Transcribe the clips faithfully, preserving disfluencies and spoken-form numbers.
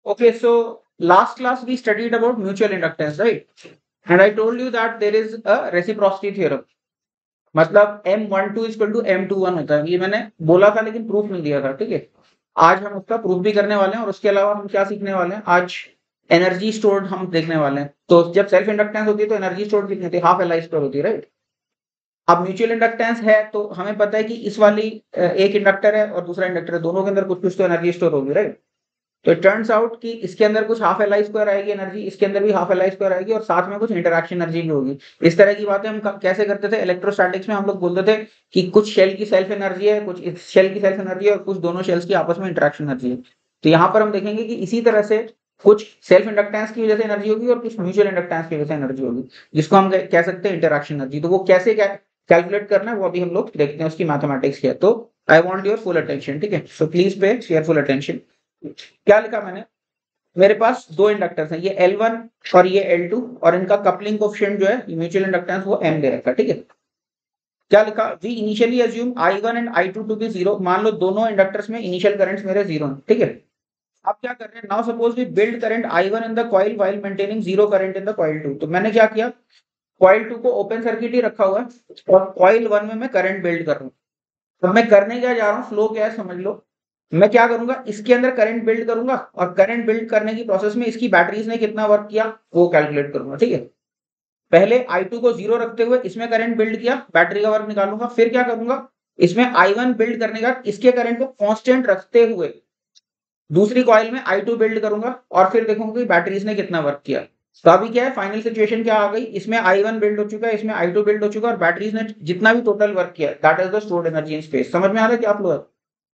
Okay, so last class we studied about mutual inductance, right? And I told you that there is a reciprocity theorem. मतलब M one two equal to M two one होता है, ये मैंने बोला था लेकिन proof नहीं दिया था, ठीक है। आज हम उसका प्रूफ भी करने वाले हैं और उसके अलावा हम क्या सीखने वाले हैं, आज एनर्जी स्टोर्ड हम देखने वाले हैं। तो जब सेल्फ इंडक्टेंस होती है तो एनर्जी स्टोर्ड कितनी होती है, हाफ एल आई स्क्वायर होती है, राइट। अब म्यूचुअल इंडक्टेंस है तो हमें पता है कि इस वाली एक इंडक्टर है और दूसरा इंडक्टर है, दोनों के अंदर कुछ कुछ तो एनर्जी स्टोर होगी, राइट। तो इट टर्न्स आउट कि इसके अंदर कुछ हाफ एल आई स्क्वायर आएगी एनर्जी, इसके अंदर भी हाफ एल आई स्क्वायर आएगी और साथ में कुछ इंटरैक्शन एनर्जी भी होगी। इस तरह की बातें हम कैसे करते थे इलेक्ट्रोस्टैटिक्स में, हम लोग बोलते थे कि कुछ शेल की सेल्फ एनर्जी है, कुछ इस शेल की सेल्फ एनर्जी है और कुछ दोनों शेल्स की आपस में इंटरैक्शन एनर्जी है। तो यहाँ पर हम देखेंगे कि इसी तरह से कुछ सेल्फ इंडक्टेंस की वजह से एनर्जी होगी और कुछ म्यूचुअल इंडक्टेंस की वजह से एनर्जी होगी, जिसको हम कह सकते हैं इंटरैक्शन एनर्जी। तो वो कैसे कैलकुलेट करना है वो अभी हम लोग देखते हैं, उसकी मैथमेटिक्स क्या है। तो I want your full attention, ठीक है। So please pay share full attention. क्या लिखा मैंने, मेरे पास दो इंडक्टर्स हैं, ये एल वन और ये एल टू, और इनका कपलिंग कोएफिशिएंट जो है म्यूचुअल इंडक्टेंस वो m दे रखा है, ठीक है। क्या लिखा, we initially assume I one and I two to be zero. मान लो दोनों इंडक्टर्स में इनिशियल करंट्स मेरे जीरो हैं, ठीक है। अब क्या कर रहे हैं, now suppose we build current I one in the coil while maintaining zero current in the coil two. तो मैंने क्या किया, कॉइल टू को ओपन सर्किट ही रखा हुआ है और कॉइल वन में मैं करंट बिल्ड कर रहा हूँ। अब मैं करने क्या जा रहा हूँ, फ्लो क्या है समझ लो। मैं क्या करूंगा, इसके अंदर करंट बिल्ड करूंगा और करंट बिल्ड करने की प्रोसेस में इसकी बैटरीज ने कितना वर्क किया वो कैलकुलेट करूंगा, ठीक है। पहले आई टू को जीरो रखते हुए इसमें करंट बिल्ड किया, बैटरी का वर्क निकालूंगा। फिर क्या करूंगा, इसमें आई वन बिल्ड करने का इसके करंट को कांस्टेंट रखते हुए दूसरी कॉइल में आई टू बिल्ड करूंगा और फिर देखूंगा कि बैटरीज ने कितना वर्क किया। तो अभी क्या है, फाइनल सिचुएशन क्या आ गई, इसमें आई वन बिल्ड हो चुका है, इसमें आई टू बिल्ड हो चुका है और बैटरीज ने जितना भी टोटल वर्क किया that is the stored energy in space. समझ में आ रहा है क्या आप लोग।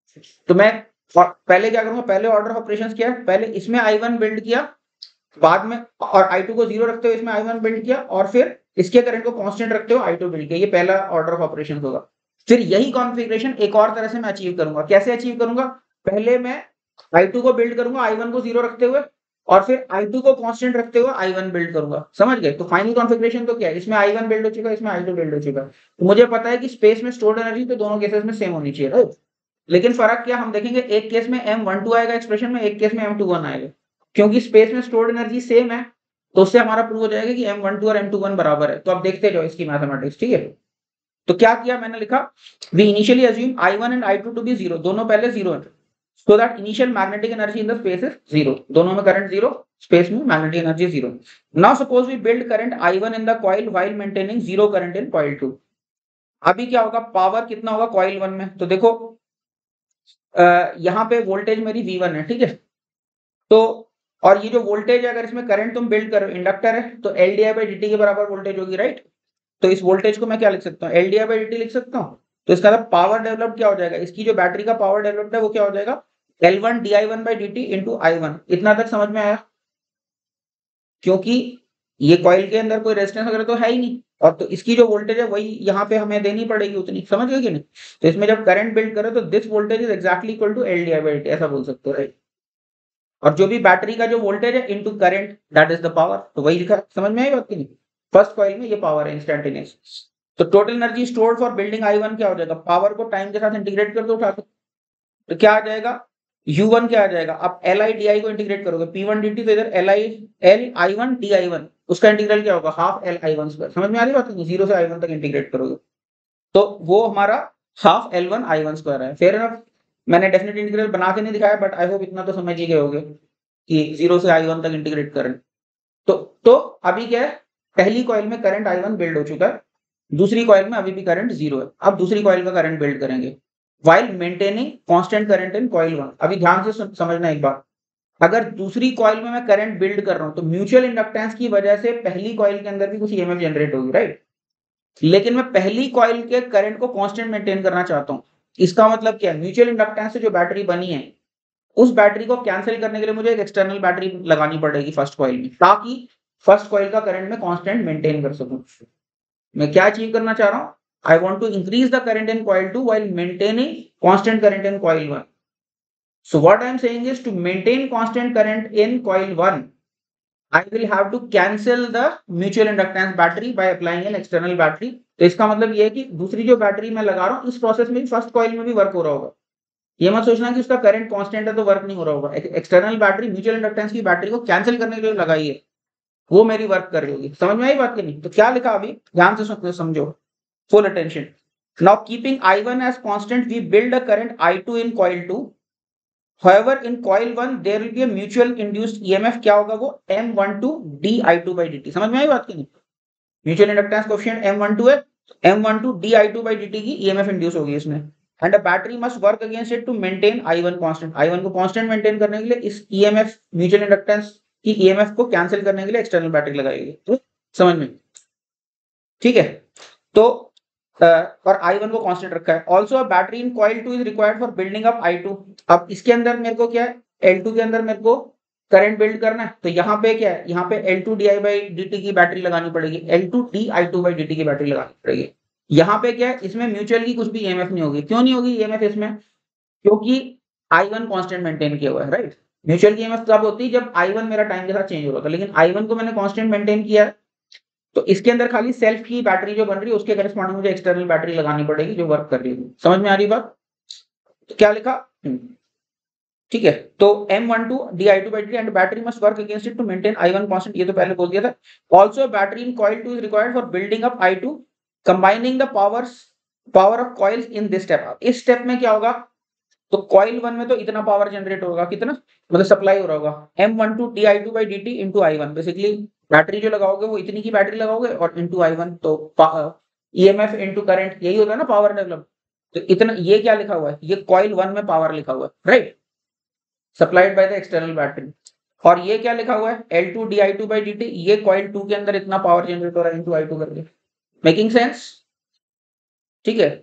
तो मैं और पहले क्या करूंगा, पहले ऑर्डर ऑफ ऑपरेशंस किया है, पहले इसमें आई वन बिल्ड किया, बाद में और आई टू को जीरो रखते हुए इसमें आई वन बिल्ड किया और फिर इसके करंट को कांस्टेंट रखते हुए आई टू बिल्ड किया। ये पहला ऑर्डर ऑफ ऑपरेशन होगा। फिर यही कॉन्फ़िगरेशन एक और तरह से मैं अचीव करूंगा। कैसे अचीव करूंगा, पहले मैं आई टू को बिल्ड करूंगा आई वन को जीरो रखते हुए और फिर आई टू को कांस्टेंट रखते हुए आई वन बिल्ड करूंगा। समझ गए। तो फाइनल कॉन्फ़िगरेशन तो क्या है, इसमें आई वन बिल्ड हो चुका है, इसमें आई टू बिल्ड हो चुका है। तो मुझे पता है कि स्पेस में स्टोर्ड एनर्जी तो दोनों केसेस में सेम होनी चाहिए, राइट। लेकिन फर्क क्या, हम देखेंगे एक केस में एम वन टू आएगा एक्सप्रेशन में, एक केस में एम टू वन आएगा। क्योंकि स्पेस में स्टोर्ड एनर्जी सेम है तो उससे हमारा प्रूव हो जाएगा कि एम वन टू और एम टू वन बराबर है। तो आप देखते जाओ इसकी मैथमेटिक्स, ठीक है। तो क्या किया मैंने, लिखा we initially assume I one and I two to be zero, दोनों पहले जीरो है, so that initial magnetic energy in the space is zero. दोनों में करंट जीरो, स्पेस में magnetic energy zero. Now suppose we build current I one in the coil while maintaining zero current in coil two. अभी क्या होगा, power कितना होगा coil one में, तो देखो यहाँ पे वोल्टेज मेरी वी वन है, ठीक है। तो और ये जो वोल्टेज है, अगर इसमें करंट तुम बिल्ड करो, इंडक्टर है तो L D I by D T के बराबर वोल्टेज होगी, राइट। तो इस वोल्टेज को मैं क्या लिख सकता हूँ, L D I by D T लिख सकता हूँ। तो इसका मतलब पावर डेवलप्ड क्या हो जाएगा, इसकी जो बैटरी का पावर डेवलप्ड है वो क्या हो जाएगा, L one D I one by D T into I one. इतना तक समझ में आया, क्योंकि ये कॉइल के अंदर कोई रेजिस्टेंस वगैरह तो है ही नहीं और तो इसकी जो वोल्टेज है वही यहाँ पे हमें देनी पड़ेगी उतनी। समझ गए कि नहीं। तो इसमें जब करंट बिल्ड करो तो this voltage is exactly equal to L D I by D T, ऐसा बोल सकते हो, राइट। और जो भी बैटरी का जो वोल्टेज है into current that is the power, तो वही लिखा। समझ में आई बात की नहीं। फर्स्ट कॉइल में ये पावर है इंस्टेंटेनियस। तो total energy stored for building I one क्या हो जाएगा, पावर को टाइम के साथ इंटीग्रेट कर दो उठा के, तो क्या आ जाएगा यू वन क्या आ जाएगा। अब एल आई डी आई को इंटीग्रेट करोगे, पी वन डी टी, तो इधर L I L I one D I one, उसका इंटीग्रल क्या होगा, half L I one square. समझ में आ रही बात नहीं, जीरो से आई वन तक इंटीग्रेट करोगे तो वो हमारा half L one I one square है। Fair enough. मैंने डेफिनेट इंटीग्रल बना के नहीं दिखाया बट आई होप इतना तो समझ ही गए होगे कि जीरो से आई वन तक इंटीग्रेट करें। तो तो अभी क्या है, पहली कॉइल में करंट आई वन बिल्ड हो चुका है, दूसरी कॉइल में अभी भी करंट जीरो है। अब दूसरी कॉइल का करंट बिल्ड करेंगे while maintaining constant current in coil one. अभी ध्यान से समझना एक बात, अगर दूसरी कॉइल में मैं करंट बिल्ड कर रहा हूं तो म्यूचुअल इंडक्टेंस की वजह से पहली कॉइल के अंदर भी कुछ ईएमएफ जनरेट होगी, राइट। लेकिन मैं पहली कॉइल के करंट को कांस्टेंट मेंटेन करना चाहता हूं। इसका मतलब क्या है, म्यूचुअल इंडक्टेंस से जो बैटरी बनी है उस बैटरी को कैंसिल करने के लिए मुझे एक एक्सटर्नल बैटरी लगानी पड़ेगी फर्स्ट कॉइल में, ताकि फर्स्ट कॉइल का करंट में कांस्टेंट मेंटेन कर सकूं। मैं क्या अचीव करना चाह रहा हूं, I want to increase the current in coil two while maintaining constant current in coil one. So what I am saying is to maintain constant current in coil one, I will have to cancel the mutual inductance battery by applying an external battery. तो इसका मतलब ये है कि दूसरी जो battery मैं लगा रहा हूँ इस प्रोसेस में फर्स्ट कॉइल में भी वर्क हो रहा होगा। ये मत सोचना कि उसका करंट कांस्टेंट है तो वर्क नहीं हो रहा होगा। एक्सटर्नल बैटरी म्यूचुअल इंडक्टेंस की बैटरी को कैंसिल करने के लिए लगाई है, वो मेरी वर्क कर रही होगी। समझ में आई बात कि नहीं? तो क्या लिखा अभी ध्यान से समझो, full attention. Now keeping I one as constant, we build a current I two in coil two. However, in coil one there will be a mutual induced E M F, क्या होगा वो M one two d I two by dt। समझ में आई बात की नहीं? Mutual inductance coefficient M one two है, M one two d I two by dt की E M F इंड्यूस होगी इसमें। And a battery must work against it to maintain I one constant. I one को constant maintain करने के लिए इस E M F mutual inductance की E M F को कैंसिल करने के लिए एक्सटर्नल बैटरी लगाएगी। तो समझ में? ठीक है। तो Uh, और I one को कांस्टेंट रखा है। Also a battery in coil two is required for building up I two। अब इसके अंदर मेरे को क्या है, L two के अंदर मेरे को करंट बिल्ड करना है, तो यहाँ पे क्या है, यहाँ पे L two di by dt की बैटरी लगानी पड़ेगी, L two d I two by dt की बैटरी लगानी पड़ेगी। यहाँ पे क्या है, इसमें म्यूचुअल की कुछ भी E M F नहीं होगी। क्यों नहीं होगी E M F इसमें? क्योंकि I one कांस्टेंट मेंटेन किया हुआ है, राइट। म्यूचुअल की E M F तब होती है जब I one मेरा टाइम के साथ चेंज हो रहा था, लेकिन I one को मैंने कांस्टेंट मेंटेन किया है, तो इसके अंदर खाली सेल्फ की बैटरी जो बन रही है उसके करस्पॉन्डिंग मुझे एक्सटर्नल बैटरी लगानी पड़ेगी जो वर्क कर रही है। समझ में आ रही बात? तो क्या लिखा? ठीक है। तो M one two d I two by dt and battery must work against it to maintain I one constant, ये तो पहले बोल दिया था। Also battery in coil two is required for building up I two, combining the powers power of coils in this step. इस step में क्या होगा, तो कॉइल वन में तो इतना पावर जनरेट होगा, कितना मतलब सप्लाई हो रहा होगा, M one two d I two by dt into I one। Basically battery जो लगाओगे वो इतनी की बैटरी लगाओगे और इनटू I one, तो E M F into current, यही होता है ना पावर डेवलप। तो इतना, ये क्या लिखा हुआ है, ये कॉइल वन में पावर लिखा हुआ है, right, supplied by the external battery. और ये क्या लिखा हुआ है, L two d I two by dt, ये कॉइल टू के अंदर इतना पावर जनरेट हो रहा है इनटू I two करके। Making sense? ठीक है।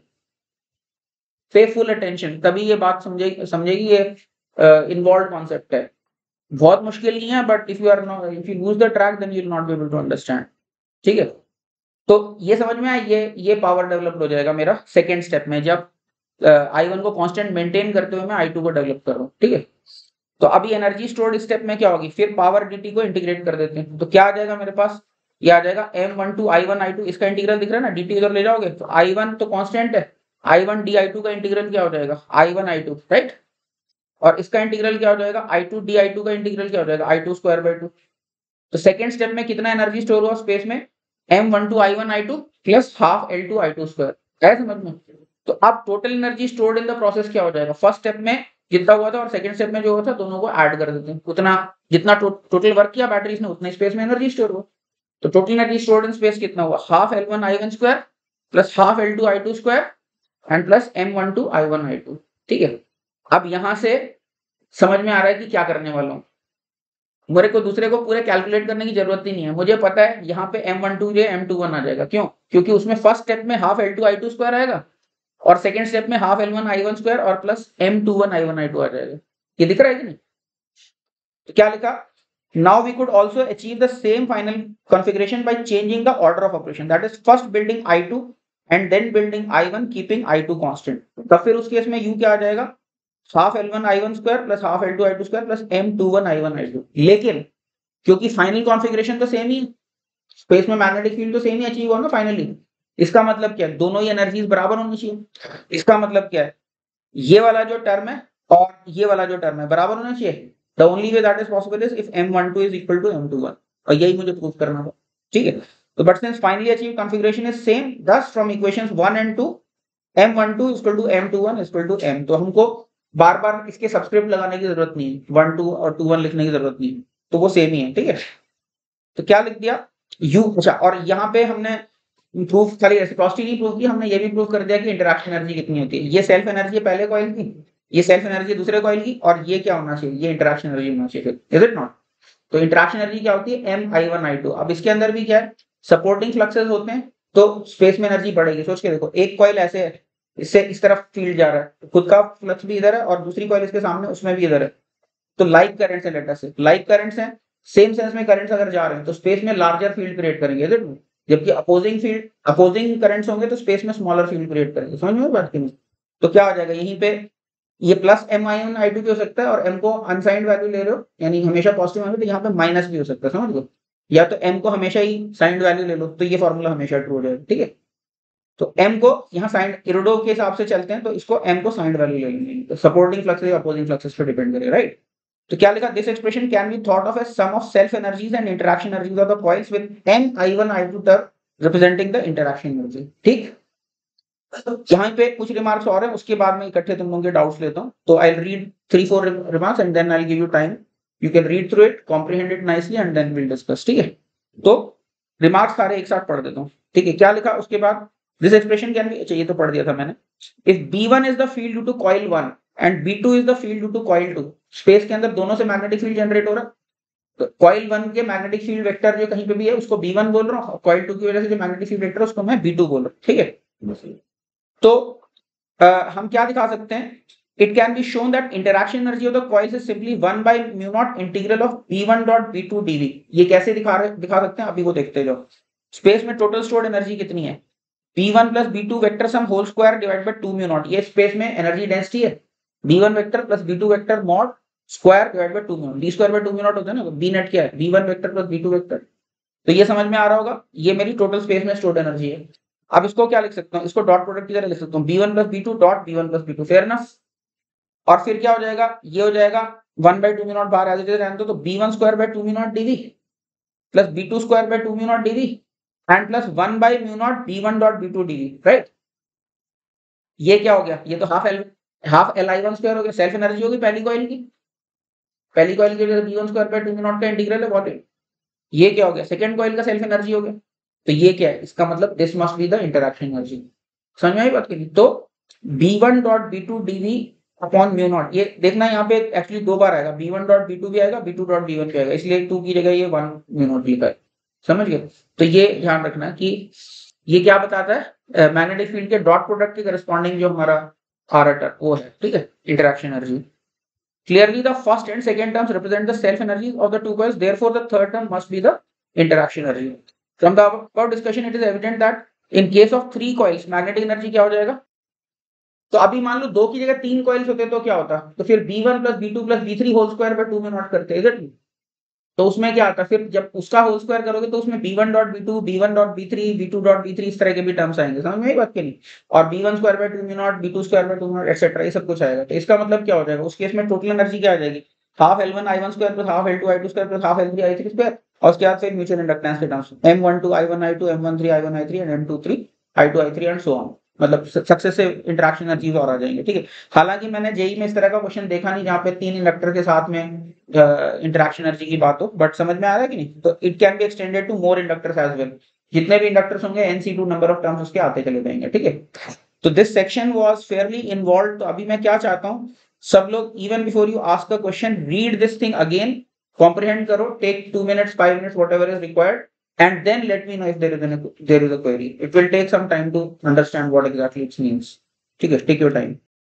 पे फुल अटेंशन, तभी ये बात समझेगी समझेगी ये इन्वॉल्व कॉन्सेप्ट है, बहुत मुश्किल नहीं है, but if you are not if you lose the track then you will not be able to understand. ठीक है। तो ये समझ में आया, ये ये पावर डेवलप हो जाएगा मेरा सेकेंड स्टेप में, जब आई वन को कांस्टेंट मेंटेन करते हुए मैं आई टू को डेवलप कर रहा हूँ। ठीक है। तो अभी एनर्जी स्टोर्ड स्टेप में क्या होगी, फिर पावर dt को इंटीग्रेट कर देते हैं, तो क्या आ जाएगा मेरे पास, ये आ जाएगा M one two I one I two, इसका इंटीग्रल दिख रहा है ना, dt इधर ले जाओगे तो I one तो कांस्टेंट है, I one d I two का इंटीग्रल क्या हो जाएगा, I one I two, right. और इसका इंटीग्रल क्या हो जाएगा, I two d I two का इंटीग्रल क्या हो जाएगा, I two square by two. तो सेकंड स्टेप में कितना एनर्जी स्टोर हुआ स्पेस में, M one two I one I two plus half L two I two square. है समझ में? तो अब total energy stored in the process क्या हो जाएगा, फर्स्ट स्टेप में जितना हुआ था और सेकंड स्टेप में जो हुआ था दोनों को ऐड कर देते हैं, उतना जितना टो, टोटल वर्क किया बैटरीज ने उतना स्पेस में एनर्जी स्टोर हुआ। तो total energy stored in space कितना हुआ, half L one I one square plus half L two I two square and plus M one two I one I two। ठीक है। अब यहां से समझ में आ रहा है कि क्या करने वाला हूं, मेरे को दूसरे को पूरे कैलकुलेट करने की जरूरत ही नहीं है, मुझे पता है यहाँ पे M one two जो M two one आ जाएगा। क्यों? क्योंकि उसमें फर्स्ट स्टेप में half L two I two square आएगा और सेकंड स्टेप में half L one I one square और plus M two one I one I two आ जाएगा। ये दिख रहा है कि नहीं? तो क्या लिखा, now we could also achieve the same final configuration by changing the order of operation, that is first building I two and then building I one keeping I two constant. तब फिर उस केस में U क्या आ जाएगा, half L one I one square plus half L two I two square plus M two one I one I two। लेकिन क्योंकि final configuration तो सेम ही, स्पेस में मैग्नेटिक फील्ड तो सेम ही अचीव हुआ ना फाइनली, इसका मतलब क्या है, दोनों ही एनर्जीज बराबर होनी चाहिए। इसका मतलब क्या है, ये वाला जो टर्म है और ये वाला जो टर्म है बराबर होना चाहिए। The only way that is possible is if M one two is equal to M two one, और यही मुझे प्रूव करना था। ठीक है। तो but since finally achieve configuration is same, thus from equations one and two M one two equal to M two one equal to M, तो हमको बार बार इसके सब्सक्रिप्ट लगाने की जरूरत नहीं है, one two और two one लिखने की जरूरत नहीं है, तो वो सेम ही है। ठीक है। तो क्या लिख दिया U, अच्छा, और यहाँ पे हमने प्रूफ खाली रेसिप्रोसिटी नहीं प्रूव की, हमने ये भी प्रूव कर दिया कि इंटरैक्शन एनर्जी कितनी होती है। ये सेल्फ एनर्जी पहले कॉइल की, ये सेल्फ एनर्जी दूसरे कॉइल की, और ये क्या होना चाहिए, ये इंटरैक्शन एनर्जी होना चाहिए, इज इट नॉट? तो इंटरैक्शन एनर्जी क्या होती है, M I one I two। अब इसके अंदर भी क्या है, सपोर्टिंग फ्लक्सेस होते हैं, तो स्पेस में एनर्जी बढ़ेगी। सोच के देखो, एक कॉइल ऐसे है, इससे इस तरफ फील्ड जा रहा है, खुद का फ्लक्स भी इधर है और दूसरी कॉइल इसके सामने उसमें भी इधर है, तो लाइक करंट्स है, लेटर से लाइक करंट्स हैं, सेम सेंस में करंट्स अगर जा रहे हैं तो स्पेस में लार्जर फील्ड क्रिएट करेंगे, इज इट? जबकि अपोजिंग फील्ड अपोजिंग करंट्स होंगे तो स्पेस में स्मॉलर फील्ड क्रिएट करेंगे। समझ में बात की नहीं? तो क्या हो जाएगा, यहीं पे ये plus M I one I two भी हो सकता है, और M को अनसाइंड वैल्यू ले रहे हो यानी हमेशा पॉजिटिव होंगे, तो यहाँ पे माइनस भी हो सकता है, समझ लो। या तो M को हमेशा ही साइंड वैल्यू ले लो, तो ये फॉर्मूला हमेशा ट्रू हो जाएगा। ठीक है। तो m को यहाँ साइन इरोडो के हिसाब से चलते हैं, तो इसको m को साइन वैल्यू ले लेंगे, तो सपोर्टिंग फ्लक्सेस अपोजिंग फ्लक्सेस पे डिपेंड करेगा, राइट। तो क्या लिखा, this expression can be thought of as sum of self energies and interaction energies of the coils with m i one i two term representing the interaction energy, ठीक। यहाँ पे कुछ remarks और है, उसके बाद में इकट्ठे तुम लोगों के डाउट्स लेता हूँ। तो I will read three four remarks and then I will give you time, you can read through it, comprehend it nicely and then will discuss, ठीक है। तो रिमार्क्स सारे एक साथ पढ़ देता हूँ, ठीक है। क्या लिखा उसके बाद, दिस एक्सप्रेशन कैन बी, ये तो पढ़ दिया था मैंने, if B one is the field due to coil one and B two is the field due to coil two, space के अंदर दोनों से मैग्नेटिक फील्ड जनरेट हो रहा है, तो कॉइल वन के मैग्नेटिक फील्ड वेक्टर जो कहीं पे भी है उसको बी वन बोल रहा हूँ, कॉइल टू की वजह से जो मैग्नेटिक फील्ड वेक्टर है उसको मैं बी टू बोल रहा हूँ, ठीक है। तो uh, हम क्या दिखा सकते हैं, it can be shown that interaction energy of the coils is simply one by mu naught integral of B one dot B two d V. ये कैसे दिखा रहे दिखा सकते हैं, अभी वो देखते जाओ। स्पेस में टोटल स्टोर्ड एनर्जी कितनी है, B one plus B two vector sum whole square divide by two mu naught, ये स्पेस में एनर्जी डेंसिटी है, B one vector plus B two vector mod square divide by two mu naught, D square by two mu naught होता है ना, B net क्या है, B one vector plus B two vector. तो ये समझ में आ रहा होगा, ये मेरी टोटल स्पेस में स्टोर्ड एनर्जी है। अब इसको क्या लिख सकता हूँ, इसको डॉट प्रोडक्ट की तरह लिख सकता हूँ, B one plus B two dot B one plus B two, fair enough. और फिर क्या हो जाएगा, ये हो जाएगा one by two mu naught बाहर आ जाते रहने दो, तो B one square by two mu naught d V plus B two square by two mu naught d V and plus one by mu naught B one dot B two d V, right. ये क्या हो गया, ये तो half L half L I one square हो गया, self energy होगी पहली कॉइल की, पहली कॉइल की B one square by two mu naught का इंटीग्रल है व्हाट। ये क्या हो गया, सेकंड कॉइल का सेल्फ एनर्जी हो गया। तो ये क्या है, इसका मतलब this must be the interaction energy. समझ में आई बात की नहीं? तो B one dot B two d V upon mu naught, ये देखना यहाँ पे एक्चुअली दो बार आएगा, B one dot B two भी आएगा, B two dot B one भी आएगा, इसलिए टू की जगह ये वन म्यू नॉट लिखा है, समझ गए। तो ये ध्यान रखना कि ये क्या बताता है, मैग्नेटिक फील्ड के डॉट प्रोडक्ट के करस्पॉन्डिंग जो हमारा आर वो है, ठीक है, interaction energy. Clearly, the first and second terms represent the self energy of the two coils. Therefore, the third term must be the interaction energy. From the above discussion, it is evident that in case of three coils, magnetic energy क्या हो जाएगा? तो अभी मान लो दो की जगह तीन कॉइल्स होते तो क्या होता, तो फिर B one plus B two plus B three whole square पर टू में नॉट करते हैं, तो उसमें क्या आता है, फिर जब उसका होल स्क्वायर करोगे तो उसमें B one dot B two B one dot B three B two dot B three इस तरह के भी टर्म्स आएंगे, समझ में आई बात के नहीं। और B one square by two mu naught B two square by two mu naught etcetera, ये सब कुछ आएगा। तो इसका मतलब क्या हो जाएगा, उस केस में टोटल एनर्जी क्या आ जाएगी, half L one I one square plus half L two I two square plus half L three I three square, और उसके बाद फिर म्यूचुअल इंडक्टेंस के terms M one two I one I two M one three I one I three and M two three I two I three and so on, मतलब successive interaction energies और आ जाएंगे, ठीक है। हालांकि मैंने JEE में इस तरह का क्वेश्चन देखा नहीं जहाँ पे तीन इंडक्टर के साथ में इंटरेक्शन एनर्जी की बात हो, बट समझ में आ रहा है कि नहीं। तो it can be extended to more inductors as well, जितने भी इंडक्टर्स होंगे n C two number of terms उसके आते चले जाएंगे, ठीक है। तो this section was fairly involve. तो अभी मैं क्या चाहता हूँ, सब लोग even before you ask the question read this thing again, comprehend करो, take two minutes five minutes whatever is required, and then let me know if there is an there is a query. It will take some time to understand what exactly it means. ठीक है, take your time.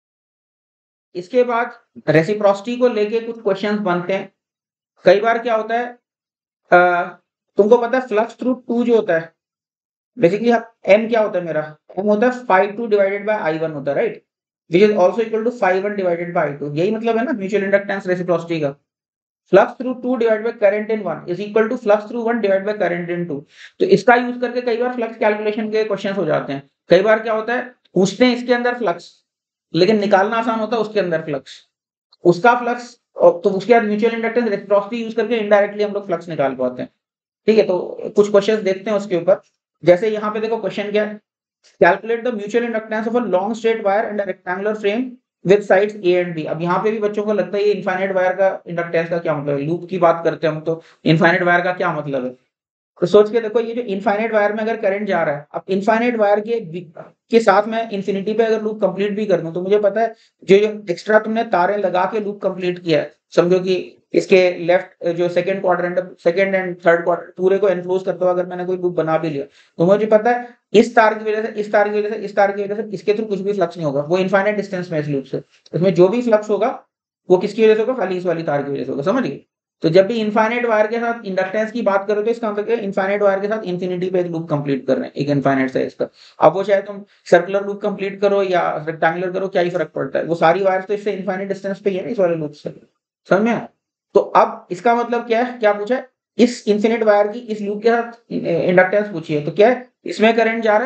इसके बाद reciprocity को लेके कुछ questions बनते हैं। कई बार क्या होता है, आ, तुमको पता है फ्लक्स थ्रू टू जो होता है, बेसिकली m क्या होता है मेरा, m होता है phi two divided by I one होता है, right, which is also equal to phi one divided by I two. यही मतलब है ना म्यूचुअल इंडक्टेंस रेसिप्रोसिटी का। Flux through two divide by current in one is equal to flux through one divide by current in two. तो इसका use करके कई बार फ्लक्स कैलकुलेशन के क्वेश्चंस हो जाते हैं। कई बार क्या होता है, पूछते हैं इसके अंदर फ्लक्स, लेकिन निकालना आसान होता है उसके अंदर फ्लक्स, उसका फ्लक्स, तो उसके बाद म्यूचुअल इंडक्टेंस रेसिप्रोसिटी यूज करके इनडायरेक्टली हम लोग फ्लक्स निकाल पाते हैं, ठीक है। तो कुछ क्वेश्चंस देखते हैं उसके ऊपर। जैसे यहाँ पे देखो क्वेश्चन क्या है, calculate the mutual inductance of a long straight wire and a rectangular frame with sides a and b. अब यहाँ पे भी बच्चों को लगता है ये इनफाइनाइट वायर का इंडक्टेंस का क्या मतलब है, लूप की बात करते हैं हम, तो इनफाइनाइट वायर का क्या मतलब है। तो सोच के देखो, ये जो इनफाइनाइट वायर में अगर करंट जा रहा है, अब इनफाइनाइट वायर के के साथ में इन्फिनिटी पे अगर लूप कंप्लीट भी कर दूं, तो मुझे पता है जो जो एक्स्ट्रा तुमने तारें लगा के लूप कंप्लीट किया है, समझो कि इसके लेफ्ट जो second quadrant second and third quadrant पूरे को एनक्लोज करते हुए अगर मैंने कोई लूप बना भी लिया, तो मुझे पता है इस तार की वजह से इस तार की वजह से इस तार की वजह से इसके थ्रू कुछ भी फ्लक्स नहीं होगा, वो इनफाइनाइट डिस्टेंस में इस लूप से, इसमें जो भी फ्लक्स होगा वो किसकी वजह से होगा, खाली इस वाली तार की वजह से होगा, समझ गए। तो जब भी इनफाइनाइट वायर के साथ इंडक्टेंस की बात करो तो इसका मतलब है इनफाइनाइट वायर के साथ इंफिनिटी पे एक लूप कंप्लीट कर रहे हैं, एक इनफाइनाइट साइज का। अब वो चाहे तुम सर्कुलर लूप कंप्लीट करो या रेक्टेंगुलर करो, क्या ही फर्क पड़ता है, वो सारी वायर तो इससे इनफाइनाइट डिस्टेंस पे ही है ना, इस वाले लूप से, समझ में आया। तो अब इसका मतलब क्या है, क्या पूछा है, इस इन्फिनिट वायर की इस लूप के साथ इंडक्टेंस पूछी है, तो क्या है, इसमें करंट जा रहा है,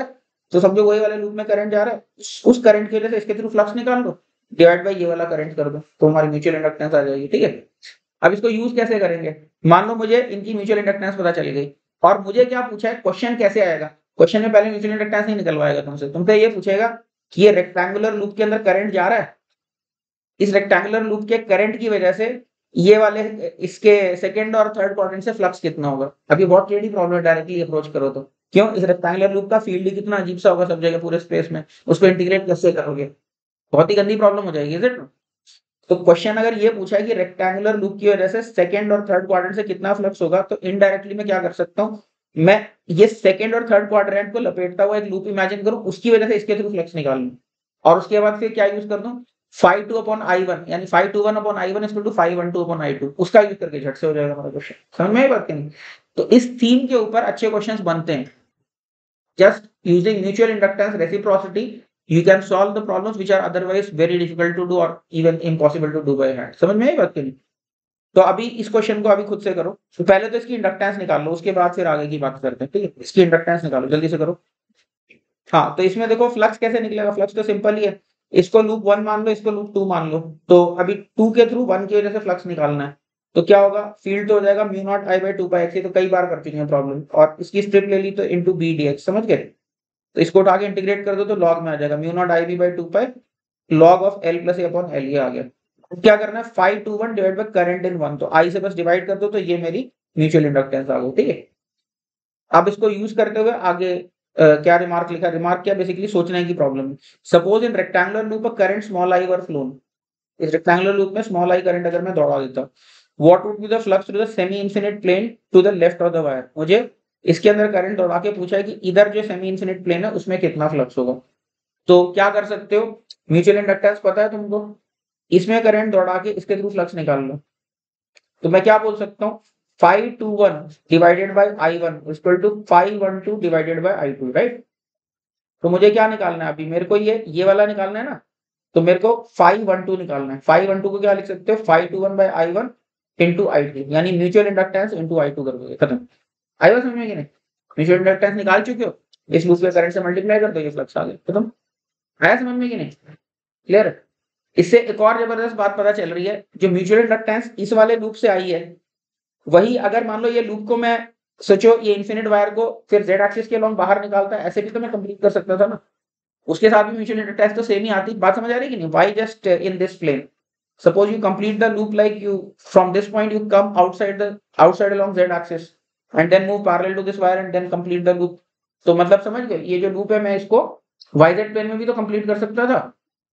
तो समझो वही वाले लूप में करंट जा रहा है, उस करंट की वजह से इसके थ्रू फ्लक्स निकाल दो, डिवाइड बाय ये वाला करंट कर दो, तो हमारी म्यूचुअल इंडक्टेंस आ जाएगी। ठीक है, अब इसको यूज कैसे करेंगे, मान लो मुझे इनकी म्यूचुअल इंडक्टेंस पता चल गई, और मुझे क्या पूछा है, क्वेश्चन कैसे आएगा, क्वेश्चन में पहले म्यूचुअल इंडक्टेंस नहीं निकलवाएगा तुमसे, तुमसे ये पूछेगा कि ये रेक्टेंगुलर लूप के अंदर करंट जा रहा है, इस रेक्टेंगुलर लूप के करंट की वजह से ये वाले इसके सेकंड और थर्ड क्वाड्रेंट से फ्लक्स कितना होगा। अभी बहुत टेढ़ी प्रॉब्लम है, डायरेक्टली अप्रोच करो तो, क्यों, इस रेक्टेंगुलर लूप का फील्ड ही कितना अजीब सा होगा सब जगह पूरे स्पेस में, उसको इंटीग्रेट कैसे करोगे, बहुत ही गंदी प्रॉब्लम हो जाएगी, इज इट? तो क्वेश्चन अगर ये पूछा है कि रेक्टेंगुलर लूप की वजह से सेकंड और थर्ड क्वाड्रेंट से कितना फ्लक्स होगा, तो इनडायरेक्टली मैं क्या कर सकता हूँ, मैं ये सेकंड और थर्ड क्वाड्रेंट को लपेटता हुआ एक लूप इमेजिन करूं, उसकी वजह से इसके थ्रू फ्लक्स निकाल लूं, और उसके बाद फिर क्या यूज कर दूं, phi two upon I one, यानी phi two one upon I one equal to phi one two upon I two, उसका यूज करके झट से हो जाएगा हमारा क्वेश्चन। समझ में आई बात नहीं? तो इस थीम के ऊपर अच्छे क्वेश्चंस बनते हैं, just using mutual inductance reciprocity you can solve the problems which are otherwise very difficult to do or even impossible to do by hand। समझ में आई बात की नहीं? तो अभी इस क्वेश्चन को अभी खुद से करो, तो पहले तो इसकी इंडक्टेंस निकाल लो, उसके बाद फिर आगे की बात करते हैं। ठीक है, इसकी इंडक्टेंस निकालो, जल्दी से करो। हाँ, तो इसमें देखो फ्लक्स कैसे निकलेगा, फ्लक्स तो सिंपल ही है, इसको लूप वन मान लो, इसको लूप टू मान लो, तो अभी टू के थ्रू वन की वजह से फ्लक्स निकालना है, तो क्या होगा, फील्ड तो हो जाएगा mu naught I by two pi x, तो कई बार कर चुके हैं प्रॉब्लम, और इसकी स्ट्रिप ले ली तो इंटू बी डी एक्स, समझ गए? तो इसको उठा के इंटीग्रेट कर दो तो लॉग में आ जाएगा mu naught I b by two pi log of l plus a upon l, ये आ गया। क्या करना है, phi two one divide by current in one, तो आई से बस डिवाइड कर दो, तो ये मेरी म्यूचुअल इंडक्टेंस आ गई। ठीक है, अब इसको यूज करते हुए आगे uh, क्या रिमार्क लिखा, रिमार्क क्या, बेसिकली सोचने की प्रॉब्लम है। Suppose in rectangular loop a current small I were flown, इस रेक्टेंगुलर लूप में स्मॉल आई करंट अगर मैं दौड़ा देता, what would be the flux through the semi infinite plane to the left of the wire. मुझे इसके अंदर current दौड़ा के पूछा है कि इधर जो सेमी इनफिनिट प्लेन है उसमें कितना फ्लक्स होगा। तो क्या कर सकते हो, म्यूचुअल इंडक्टेंस पता है तुमको, इसमें करंट दौड़ा के इसके थ्रू फ्लक्स निकाल लो, तो मैं क्या बोल सकता हूँ, phi two one divided by I one equal to phi one two divided by I two, right? तो मुझे क्या निकालना है, अभी मेरे को ये ये वाला निकालना है ना, तो मेरे को फाइव वन टू निकालना है। फाइव वन टू को क्या लिख सकते हो, phi two one by I one into I two, यानी mutual inductance into I two कर दोगे, खत्म। आई बात समझ में कि नहीं? म्यूचुअल इंडक्टेंस निकाल चुके हो, इस लूप के करंट से मल्टीप्लाई कर दो, ये फ्लक्स आ गया, खत्म। आया समझ में कि नहीं? क्लियर? इससे एक और जबरदस्त बात पता चल रही है, जो म्यूचुअल इंडक्टेंस इस वाले लूप से आई है, वही अगर मान लो ये लूप को मैं सोचो ये इन्फिनिट वायर को फिर जेड एक्सिस के अलोंग बाहर निकालता है, ऐसे भी तो मैं कंप्लीट कर सकता था ना, उसके साथ भी म्यूचुअल इंडक्टेंस तो सेम ही आती। बात समझ आ रही है कि नहीं? Why just in this plane, suppose you complete the loop like you from this point you come outside the outside along z axis and then move parallel to this wire and then complete the loop. तो मतलब समझ गए, ये जो loop है मैं इसको Y Z plane में भी तो कंप्लीट कर सकता था,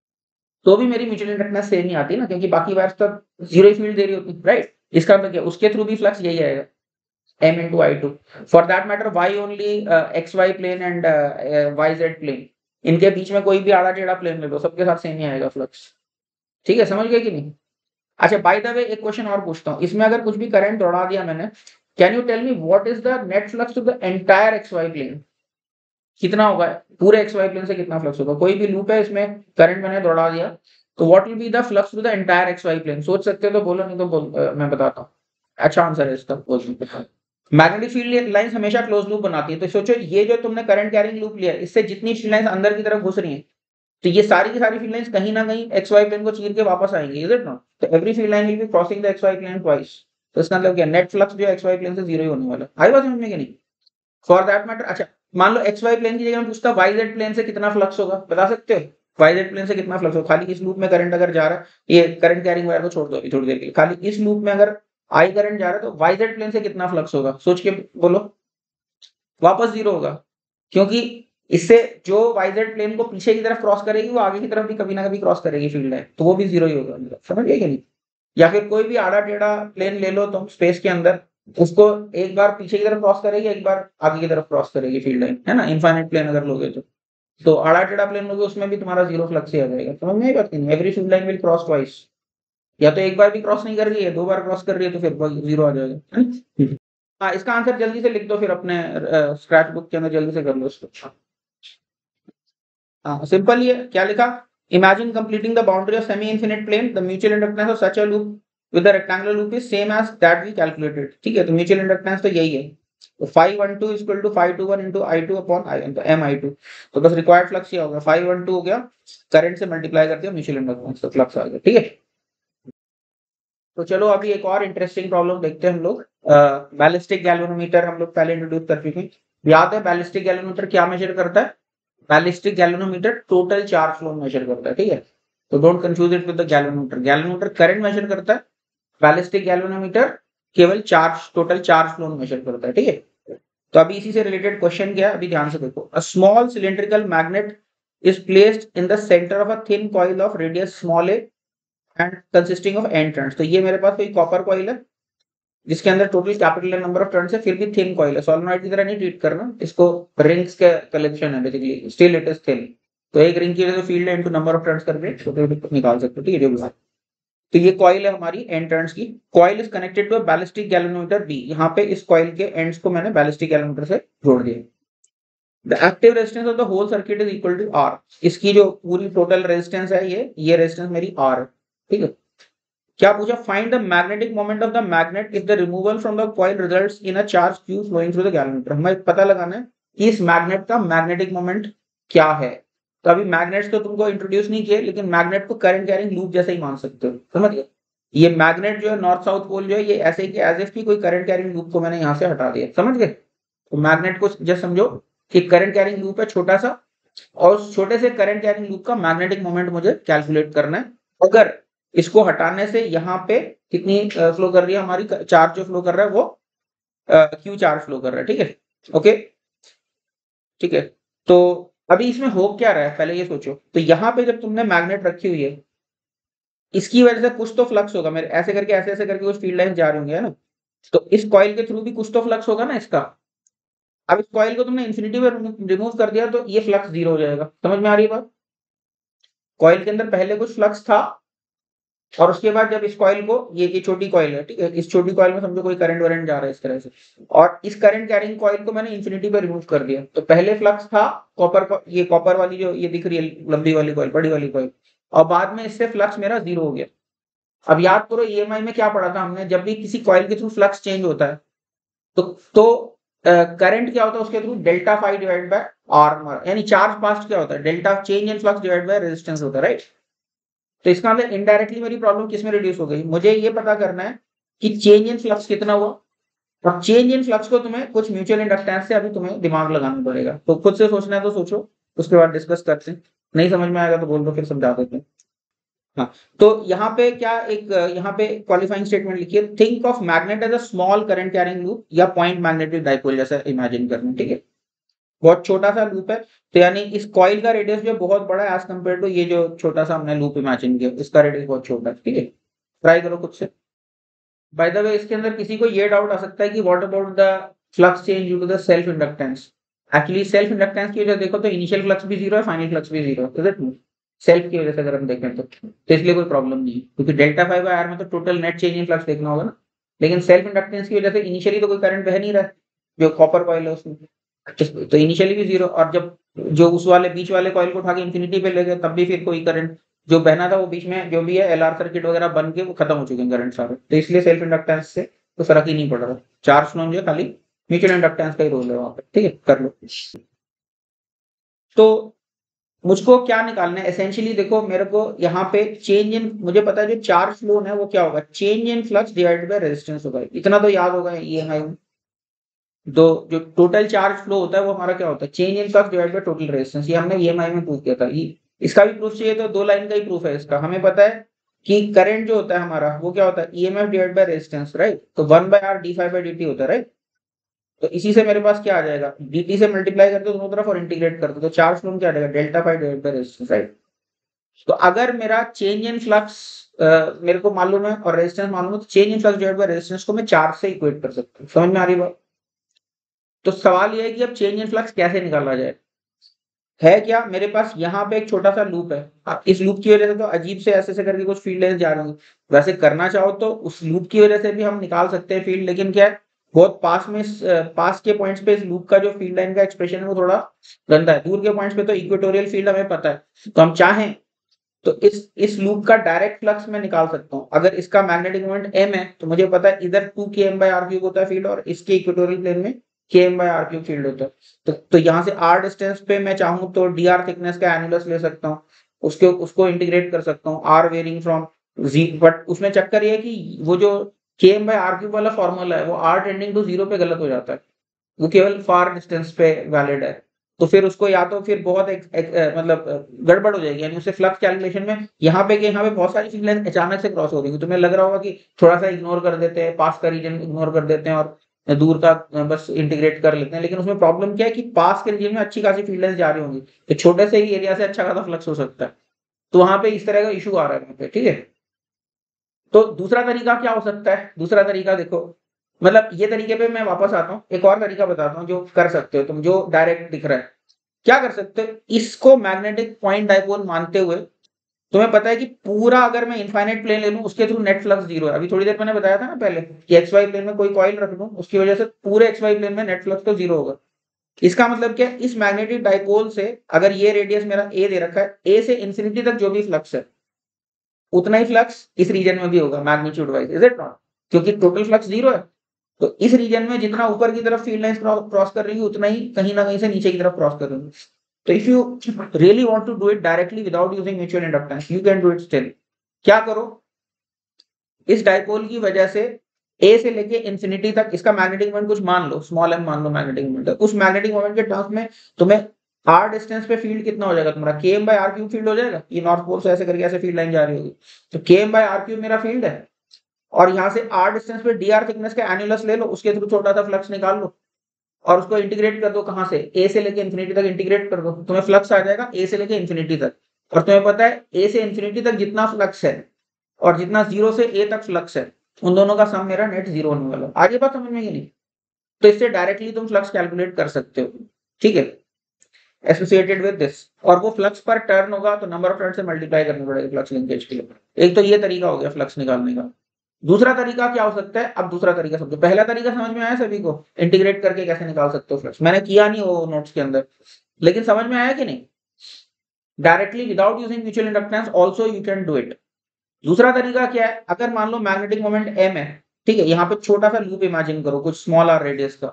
तो भी मेरी म्यूचुअल इंडक्टेंस सेम ही आती ना, क्योंकि बाकी वायर्स तो जीरो फील्ड दे रही होती, राइट? इसका मतलब क्या, उसके थ्रू भी फ्लक्स यही आएगा, m into i two, for that matter y only uh, xy plane and uh, uh, yz plane, इनके बीच में कोई भी आड़ा टेढ़ा प्लेन ले लो, सबके साथ सेम ही आएगा फ्लक्स। ठीक है, समझ गए कि नहीं? अच्छा, बाय द वे एक क्वेश्चन और पूछता हूँ, इसमें अगर कुछ भी करंट दौड़ा दिया मैंने, can you tell me what is the net flux to the entire x y plane, कितना होगा पूरे एक्सवाई प्लेन से कितना फ्लक्स होगा? कोई भी लूप है, इसमें करंट मैंने दौड़ा दिया, तो what will be the flux to the entire x y plane? सोच सकते हो तो बोलो, नहीं तो बोल, uh, मैं बताता हूँ। अच्छा आंसर है इसका, बोल। मैग्नेटिक फील्ड लाइंस हमेशा क्लोज लूप बनाती है, तो सोचो ये जो तुमने करंट कैरिंग लूप लिया, इससे जितनी फील्ड लाइंस अंदर की तरफ घुस रही हैं, तो ये सारी की सारी फील्ड लाइंस कहीं ना कहीं एक्स वाई प्लेन को चीर के वापस आएंगी, इज इट नॉट? तो every field line will be crossing the x Y plane twice, तो इसका मतलब क्या, नेट फ्लक्स जो एक्स वाई प्लेन से जीरो ही होने वाला है। आई बात समझ में कि नहीं? फॉर दैट मैटर, अच्छा मान लो एक्स वाई प्लेन की जगह मैं पूछता वाई जेड प्लेन से कितना फ्लक्स होगा, बता सकते हो? वाई जेड प्लेन से कितना फ्लक्स होगा, खाली इस लूप में करंट अगर जा रहा है, ये करंट कैरिंग वायर को छोड़ दो अभी थोड़ी देर के लिए, खाली इस लूप में अगर आई करंट जा रहा है, तो वाई जेड प्लेन से कितना फ्लक्स होगा, सोच के बोलो। वापस जीरो होगा, क्योंकि इससे जो वाई जेड प्लेन को पीछे की तरफ क्रॉस करेगी, वो आगे की तरफ भी कभी ना कभी क्रॉस करेगी फील्ड लाइन, तो वो भी जीरो ही होगा। समझ गए कि नहीं? या फिर कोई भी आड़ा टेढ़ा प्लेन ले लो तुम स्पेस के अंदर, उसको एक बार पीछे की तरफ क्रॉस करेगी, एक बार आगे की तरफ क्रॉस करेगी फील्ड लाइन, है ना? इनफाइनाइट प्लेन अगर लोगे तो तो आड़ा टेढ़ा प्लेन लोगे, उसमें भी तुम्हारा जीरो फ्लक्स ही आ जाएगा। समझ में आई बात नहीं? Every field line will cross twice, या तो एक बार भी क्रॉस नहीं कर रही है, दो बार क्रॉस कर रही है, तो फिर जीरो आ जाएगा। हाँ, इसका आंसर जल्दी से लिख दो फिर अपने स्क्रैच बुक के अंदर, जल्दी से कर लो इसको। हाँ, सिंपल ही है। क्या लिखा? Imagine completing the boundary of semi infinite plane, the mutual inductance of such a loop with the rectangular loop is same as that we calculated. ठीक है, तो म्यूचुअल इंडक्टेंस तो यही है, तो phi one two equal to phi two one into I two upon I one, तो M I two. तो बस रिक्वायर्ड फ्लक्स क्या होगा, फाइव वन टू हो गया, करंट से मल्टीप्लाई करते हैं म्यूचुअल इंडक्टेंस, तो फ्लक्स आ गया। ठीक है, तो चलो अभी एक और इंटरेस्टिंग प्रॉब्लम देखते हैं हम लोग। बैलिस्टिक गैल्वेनोमीटर हम लोग पहले इंट्रोड्यूस कर चुके हैं, याद है बैलिस्टिक गैल्वेनोमीटर क्या मेजर करता है? Ballistic galvanometer total charge flow measure करता है। ठीक है, तो don't confuse it with the galvanometer. Galvanometer current measure करता है, बैलिस्टिक गैल्वेनोमीटर केवल charge, total charge flow measure करता है। ठीक है, तो अभी इसी से रिलेटेड क्वेश्चन क्या है, अभी ध्यान से देखो। A small cylindrical magnet is placed in the centre of a thin coil of radius small a and consisting of N turns. तो ये मेरे पास कोई कॉपर कॉइल है जिसके अंदर total capital number of turns है, फिर भी थिन कॉइल है। सोलेनॉइड की तरह नहीं ट्रीट करना इसको, रिंग्स का कलेक्शन है basically, still it is thin. तो एक रिंग की वजह से फील्ड है इनटू नंबर ऑफ टर्न्स करके तो निकाल सकते हो। ठीक है, जो भी बात। तो ये कॉइल है हमारी एन टर्न्स की। Coil is connected to a ballistic galvanometer B. यहाँ पे इस कॉइल के एंड्स को मैंने बैलिस्टिक गैल्वेनोमीटर से जोड़ दिया। The active resistance of the whole circuit is equal to R. इसकी जो पूरी टोटल रेजिस्टेंस है ये ये रेजिस्टेंस मेरी आर है। ठीक है, क्या पूछा, find the magnetic moment of the magnet if the removal from the coil results in a charge Q flowing through the galvanometer. हमें पता लगाना है कि इस मैग्नेट का मैग्नेटिक मोमेंट क्या है। तो अभी मैग्नेट्स तो तुमको इंट्रोड्यूस नहीं किए, लेकिन मैग्नेट को करंट कैरिंग लूप जैसे ही मान सकते हो, समझ गए। ये मैग्नेट जो है नॉर्थ साउथ पोल जो है, ये ऐसे कि एज इफ की कोई करंट कैरिंग लूप को मैंने यहाँ से हटा दिया, समझ गए। तो मैग्नेट को जस्ट समझो कि करंट कैरिंग लूप है छोटा सा, और उस छोटे से करंट कैरिंग लूप का मैग्नेटिक मोमेंट मुझे कैलकुलेट करना है। अगर इसको हटाने से यहाँ पे कितनी फ्लो कर रही है हमारी, चार्ज जो फ्लो कर रहा है वो क्यू चार्ज फ्लो कर रहा है। ठीक है, ओके, ठीक है। तो अभी इसमें हो क्या रहा है पहले ये सोचो। तो यहाँ पे जब तुमने मैग्नेट रखी हुई है, इसकी वजह से कुछ तो फ्लक्स होगा, मेरे ऐसे करके ऐसे ऐसे करके कुछ फील्ड लाइन जा रही होंगे, है ना। तो इस कॉइल के थ्रू भी कुछ तो फ्लक्स होगा ना इसका। अब इस कॉइल को तुमने इंफिनिटी में रिमूव कर दिया तो ये फ्लक्स जीरो हो जाएगा, समझ में आ रही है बात। कॉइल के अंदर पहले कुछ फ्लक्स था, और उसके बाद जब इस कॉइल को, ये ये छोटी कॉइल है, ठीक है, इस छोटी कॉइल में समझो कोई करंट वरेंट जा रहा है इस तरह से, और इस करंट कैरिंग कॉइल को मैंने इंफिनिटी पे रिमूव कर दिया। तो पहले फ्लक्स था कॉपर, ये कॉपर वाली जो ये दिख रही है लंबी वाली कॉइल, बड़ी वाली कॉइल, और बाद में इससे फ्लक्स मेरा जीरो हो गया। अब याद करो ईएमआई में क्या पढ़ा था हमने, जब भी किसी कॉइल के थ्रू फ्लक्स चेंज होता है तो तो करंट क्या होता है उसके through, delta phi divide by R, यानी चार्ज पास्ट क्या होता है, delta change in flux divide by resistance होता है, राइट। तो इसका मतलब इनडायरेक्टली मेरी प्रॉब्लम किस में रिड्यूस हो गई, मुझे ये पता करना है कि चेंज इन फ्लक्स कितना हुआ। अब चेंज इन फ्लक्स को तुम्हें कुछ म्यूचुअल इंडक्टेंस से अभी तुम्हें दिमाग लगाना पड़ेगा, तो खुद से सोचना है तो सोचो, उसके बाद डिस्कस करते हैं। नहीं समझ में आएगा तो बोल दो, फिर समझा देते हैं। हाँ, तो यहाँ पे क्या एक यहाँ पे क्वालिफाइंग स्टेटमेंट लिखिए, think of magnet as a small current carrying loop या पॉइंट मैग्नेटिक डाइपोल जैसा इमेजिन करना, ठीक है। बहुत छोटा सा लूप है, तो यानी इस कॉइल का रेडियस जो बहुत बड़ा है एज कम्पेयर टू ये जो छोटा सा हमने लूप इमेजिन किया, इसका रेडियस बहुत छोटा है, ठीक है। ट्राई करो खुद से। बाय द वे इसके अंदर किसी को ये डाउट आ सकता है कि what about the flux change due to the self inductance. Actually self inductance की वजह देखो तो इनिशियल फ्लक्स भी जीरो है, फाइनल फ्लक्स भी जीरो है, सेल्फ की वजह से अगर हम देखें तो तो इसलिए कोई प्रॉब्लम नहीं है, क्योंकि डेल्टा फाइव बाय आर में तो total net change in flux देखना होगा ना। लेकिन सेल्फ इंडक्टेंस की वजह से इनिशियली तो कोई करंट बह नहीं रहा है, जो कॉपर कॉइल है उसमें, तो इनिशियली भी जीरो, और जब जो उस वाले बीच वाले कॉइल को उठा के इंफिनिटी पे ले गए तब भी फिर कोई करंट जो बहना था वो बीच में जो भी है एलआर सर्किट वगैरह बन के वो खत्म हो चुके हैं करंट सारे, तो इसलिए सेल्फ इंडक्टेंस से तो फर्क ही नहीं पड़ रहा। चार्ज फ्लो जो खाली म्यूचुअल इंडक्टेंस का ही रोल है वहां पे, ठीक है, कर लो। तो मुझको क्या निकालना है एसेंशियली, देखो मेरे को यहाँ पे चेंज इन, मुझे पता है जो चार्ज फ्लो है वो क्या होगा, change in flux divided by resistance होगा, इतना तो याद होगा ईएमआई में। तो जो टोटल चार्ज फ्लो होता है वो हमारा क्या होता है, change in flux divided by total resistance. ये हमने ईएमआई में प्रूव किया था। ये इसका भी प्रूफ चाहिए तो दो लाइन का ही प्रूफ है इसका। हमें पता है कि करंट जो होता है हमारा वो क्या होता है, EMF divided by resistance, right. तो one by R D phi by D T होता है, राइट। तो इसी से मेरे पास क्या आ जाएगा, dt से मल्टीप्लाई करते हो दोनों तरफ और इंटीग्रेट करते हो तो चार्ज फ्लो क्या आ जाएगा, delta phi divided by resistance, right. तो अगर मेरा चेंज इन फ्लक्स मेरे को मालूम है और रेजिस्टेंस मालूम है, तो change in flux divided by resistance को मैं चार्ज से इक्वेट कर सकता हूं। समझ में आ रही बात। तो सवाल ये है कि अब चेंज इन फ्लक्स कैसे निकाला जाए। है क्या, मेरे पास यहाँ पे एक छोटा सा लूप है, अब इस लूप की वजह से तो अजीब से ऐसे ऐसे करके कुछ फील्ड लाइन जा रही है। वैसे करना चाहो तो उस लूप की वजह से भी हम निकाल सकते हैं फील्ड, लेकिन क्या है बहुत पास में पास के पॉइंट्स पे इस लूप का जो फील्ड लाइन का एक्सप्रेशन है वो थोड़ा गंदा है। दूर के पॉइंट्स पे तो इक्वेटोरियल फील्ड हमें पता है, तो हम चाहें तो इस इस लूप का डायरेक्ट फ्लक्स मैं निकाल सकता हूँ। अगर इसका मैग्नेटिक मोमेंट m है तो मुझे पता है इधर टू के एम बाय आर क्यूब होता है फील्ड, और इसके इक्वेटोरियल प्लेन में K M by R cube field होता है। तो तो यहाँ से आर डिस्टेंस पे मैं चाहूँ तो डी आर थिकनेस का एनुलस ले सकता हूँ, उसके उसको इंटीग्रेट कर सकता हूँ, R varying from G, but उसमें चक्कर ये है कि वो जो K M by R cube वाला फॉर्मूला है वो आर टेंडिंग टू जीरो पे गलत हो जाता है, वो केवल फार डिस्टेंस पे वैलिड है। तो फिर उसको या तो फिर बहुत एक, एक, एक, मतलब गड़बड़ हो जाएगी, यानी उससे फ्लक्स कैलकुलेशन में यहाँ पे यहाँ पे बहुत सारी फील्ड अचानक से क्रॉस हो रही है, तुम्हें लग रहा होगा कि थोड़ा सा इग्नोर कर देते हैं, पास का रीजन इग्नोर कर देते हैं और दूर का बस इंटीग्रेट कर लेते हैं, लेकिन उसमें प्रॉब्लम क्या है कि पास के रीजन में अच्छी खासी फील्ड जा रही होंगी, तो छोटे से ही एरिया से अच्छा खासा फ्लक्स हो सकता है। तो वहां पे इस तरह का इशू आ रहा है वहां पे, ठीक है। तो दूसरा तरीका क्या हो सकता है, दूसरा तरीका देखो, मतलब ये तरीके पे मैं वापस आता हूँ, एक और तरीका बताता हूँ जो कर सकते हो तुम, जो डायरेक्ट दिख रहा है। क्या कर सकते हो, इसको मैग्नेटिक पॉइंट डाइपोल मानते हुए तुम्हें पता है कि पूरा अगर मैं इनफाइनाइट प्लेन ले लूं उसके थ्रू नेट फ्लक्स जीरो है, अभी थोड़ी देर मैंने बताया था ना पहले कि एक्स वाई प्लेन में कोई कॉइल रख दूं उसकी वजह से पूरे एक्स वाई प्लेन में नेट फ्लक्स तो जीरो होगा। इसका मतलब क्या है, इस मैग्नेटिक डाइपोल से अगर ये रेडियस मेरा ए दे रखा है, ए से इंफिनिटी तक जो भी फ्लक्स है उतना ही फ्लक्स इस रीजन में भी होगा magnitude wise, is it not, क्योंकि टोटल फ्लक्स जीरो है। तो इस रीजन में जितना ऊपर की तरफ फील्ड लाइंस क्रॉस कर रही है उतना ही कहीं ना कहीं से नीचे की तरफ क्रॉस कर रही है। तो if you really want to do it directly without using mutual inductance you can do it still. क्या करो, इस डाइपोल की वजह से ए से लेके इंफिनिटी तक इसका मैग्नेटिक मोमेंट कुछ मान लो, स्मॉल एम मान लो मैग्नेटिक मोमेंट, उस मैग्नेटिक मोमेंट के टर्म्स में तुम्हें आर डिस्टेंस पे फील्ड कितना हो जाएगा तुम्हारा, K M by R cube field हो जाएगा। ये नॉर्थ पोल से ऐसे करके ऐसे फील्ड लाइन जा रही होगी, तो K M by R cube मेरा फील्ड है, और यहाँ से आर डिस्टेंस पे डी आर थिकनेस का एनुलस ले लो, उसके थ्रू छोटा सा फ्लक्स निकाल लो और उसको इंटीग्रेट कर दो, कहां से, ए से लेके इन्फिनिटी तक इंटीग्रेट कर दो, तुम्हें फ्लक्स आ जाएगा ए से लेके इन्फिनिटी तक। और तुम्हें पता है ए से इन्फिनिटी तक जितना फ्लक्स है और जितना जीरो से ए तक फ्लक्स है उन दोनों का सम मेरा नेट जीरो होने वाला। आगे बात समझ में ये नहीं, तो इससे डायरेक्टली तुम फ्लक्स कैलकुलेट कर सकते हो, ठीक है, एसोसिएटेड विद दिस। और वो फ्लक्स पर टर्न होगा तो नंबर ऑफ टर्न से मल्टीप्लाई करना पड़ेगा फ्लक्स लिंकेज के लिए। एक तो ये तरीका हो गया फ्लक्स निकालने का। दूसरा तरीका क्या हो सकता है, अब दूसरा तरीका समझो, पहला तरीका समझ में आया सभी को, इंटीग्रेट करके कैसे निकाल सकते हो फ्लक्स, मैंने किया नहीं वो नोट्स के अंदर, लेकिन समझ में आया कि नहीं, directly without using mutual inductance also you can do it. दूसरा तरीका क्या है, अगर मान लो मैग्नेटिक मोमेंट एम है, ठीक है, यहाँ पे छोटा सा लूप इमेजिन करो कुछ स्मॉल आर रेडियस का,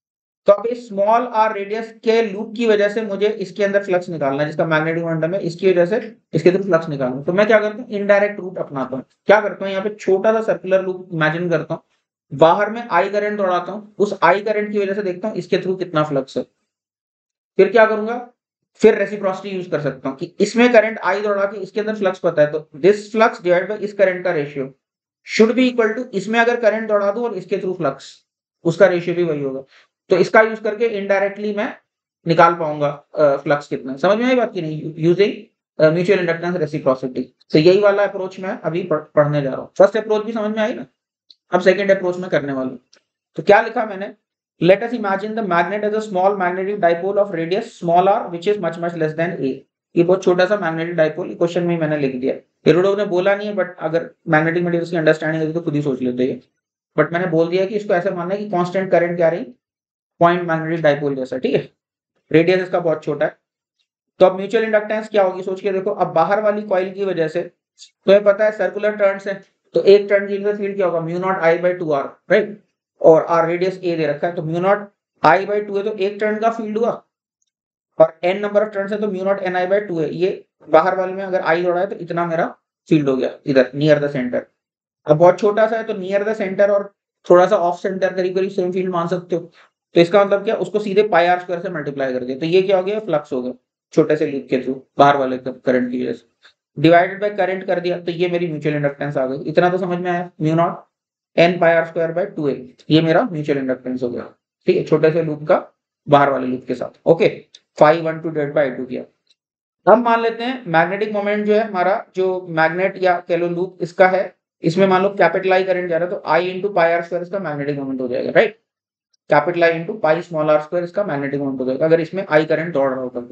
तो अब इस स्मॉल आर रेडियस के लूप की वजह से मुझे इसके अंदर फ्लक्स निकालना है जिसका मैग्नेटिक मोमेंटम है, इसकी वजह से इसके अंदर फ्लक्स निकालना। तो मैं क्या करता हूँ, इनडायरेक्ट रूट अपनाता हूँ। क्या करता हूँ, यहाँ पे छोटा सा सर्कुलर लूप इमेजिन करता हूँ, बाहर में आई करंट दौड़ाता हूँ, उस आई करंट की वजह से देखता हूँ इसके थ्रू कितना फ्लक्स है। फिर क्या करूंगा, फिर रेसिप्रोसिटी यूज कर सकता हूँ कि इसमें करंट आई दौड़ा के इसके अंदर फ्लक्स पता है, तो दिस फ्लक्स डिवाइड बाय इस करंट का ratio should be equal to, इसमें अगर करंट दौड़ा दूं और इसके थ्रू फ्लक्स, उसका रेशियो भी वही होगा। तो इसका यूज करके इनडायरेक्टली मैं निकाल पाऊंगा फ्लक्स कितना। समझ में आई बात की नहीं, यूजिंग म्यूचुअल इंडक्टेंस रेसिप्रोसिटी। तो यही वाला अप्रोच मैं अभी पढ़ने जा रहा हूँ। फर्स्ट अप्रोच भी समझ में आई ना, अब सेकेंड अप्रोच में करने वाला हूँ। तो क्या लिखा मैंने, let us imagine the magnet as a small magnetic dipole of radius small r which is much much less than a। ये बहुत छोटा सा मैग्नेटिक डाइपोल, क्वेश्चन में ही मैंने लिख दिया, हेरोडोव ने बोला नहीं है, बट अगर मैग्नेटिक मटेरियल्स की अंडरस्टैंडिंग है तो खुद ही सोच लेते हैं, बट मैंने बोल दिया कि इसको ऐसा मानना है कि कांस्टेंट करंट क्या रही, पॉइंट मैग्नेटिक डाइपोल जैसा, ठीक है, रेडियस इसका बहुत छोटा है। तो अब म्यूचुअल इंडक्टेंस क्या होगी सोच के देखो, अब बाहर वाली कॉइल की वजह से तुम्हें पता है सर्कुलर टर्न्स है, तो एक टर्न की फील्ड क्या होगा, mu naught I by two R, right, और आर रेडियस ए दे रखा है, तो mu naught I by two है तो एक टर्न का फील्ड हुआ, और एन नंबर ऑफ टर्न्स है तो mu naught N I by two है, ये बाहर वाले में अगर आई दौड़ा है तो इतना मेरा फील्ड हो गया इधर नियर द सेंटर। अब बहुत छोटा सा है तो नियर द सेंटर और थोड़ा सा ऑफ सेंटर करीब करीब सेम फील्ड मान सकते हो। तो इसका मतलब क्या, उसको सीधे पाई आर स्क्वायर से मल्टीप्लाई कर दिया, तो ये क्या हो गया, फ्लक्स हो गया छोटे से लूप के थ्रू बाहर वाले करंट की वजह से, डिवाइडेड बाय करंट कर दिया, तो ये मेरी म्यूचुअल इंडक्टेंस आ गई। इतना तो समझ में आया, mu naught N pi R square by two A, ये मेरा म्यूचुअल इंडक्टेंस हो गया, ठीक है, छोटे से लूप का बाहर वाले लूप के साथ। Okay, phi one two dead by two किया। अब मान लेते हैं मैग्नेटिक मोमेंट जो है हमारा, जो मैग्नेट या कह लो लूप इसका है, इसमें मान लो कैपिटल आई करंट जा रहा है, तो I into pi R square इसका मैग्नेटिक मोमेंट हो जाएगा, right, capital I into pi small R square इसका मैग्नेटिक मोमेंट हो जाएगा अगर इसमें आई करंट दौड़ रहा होगा।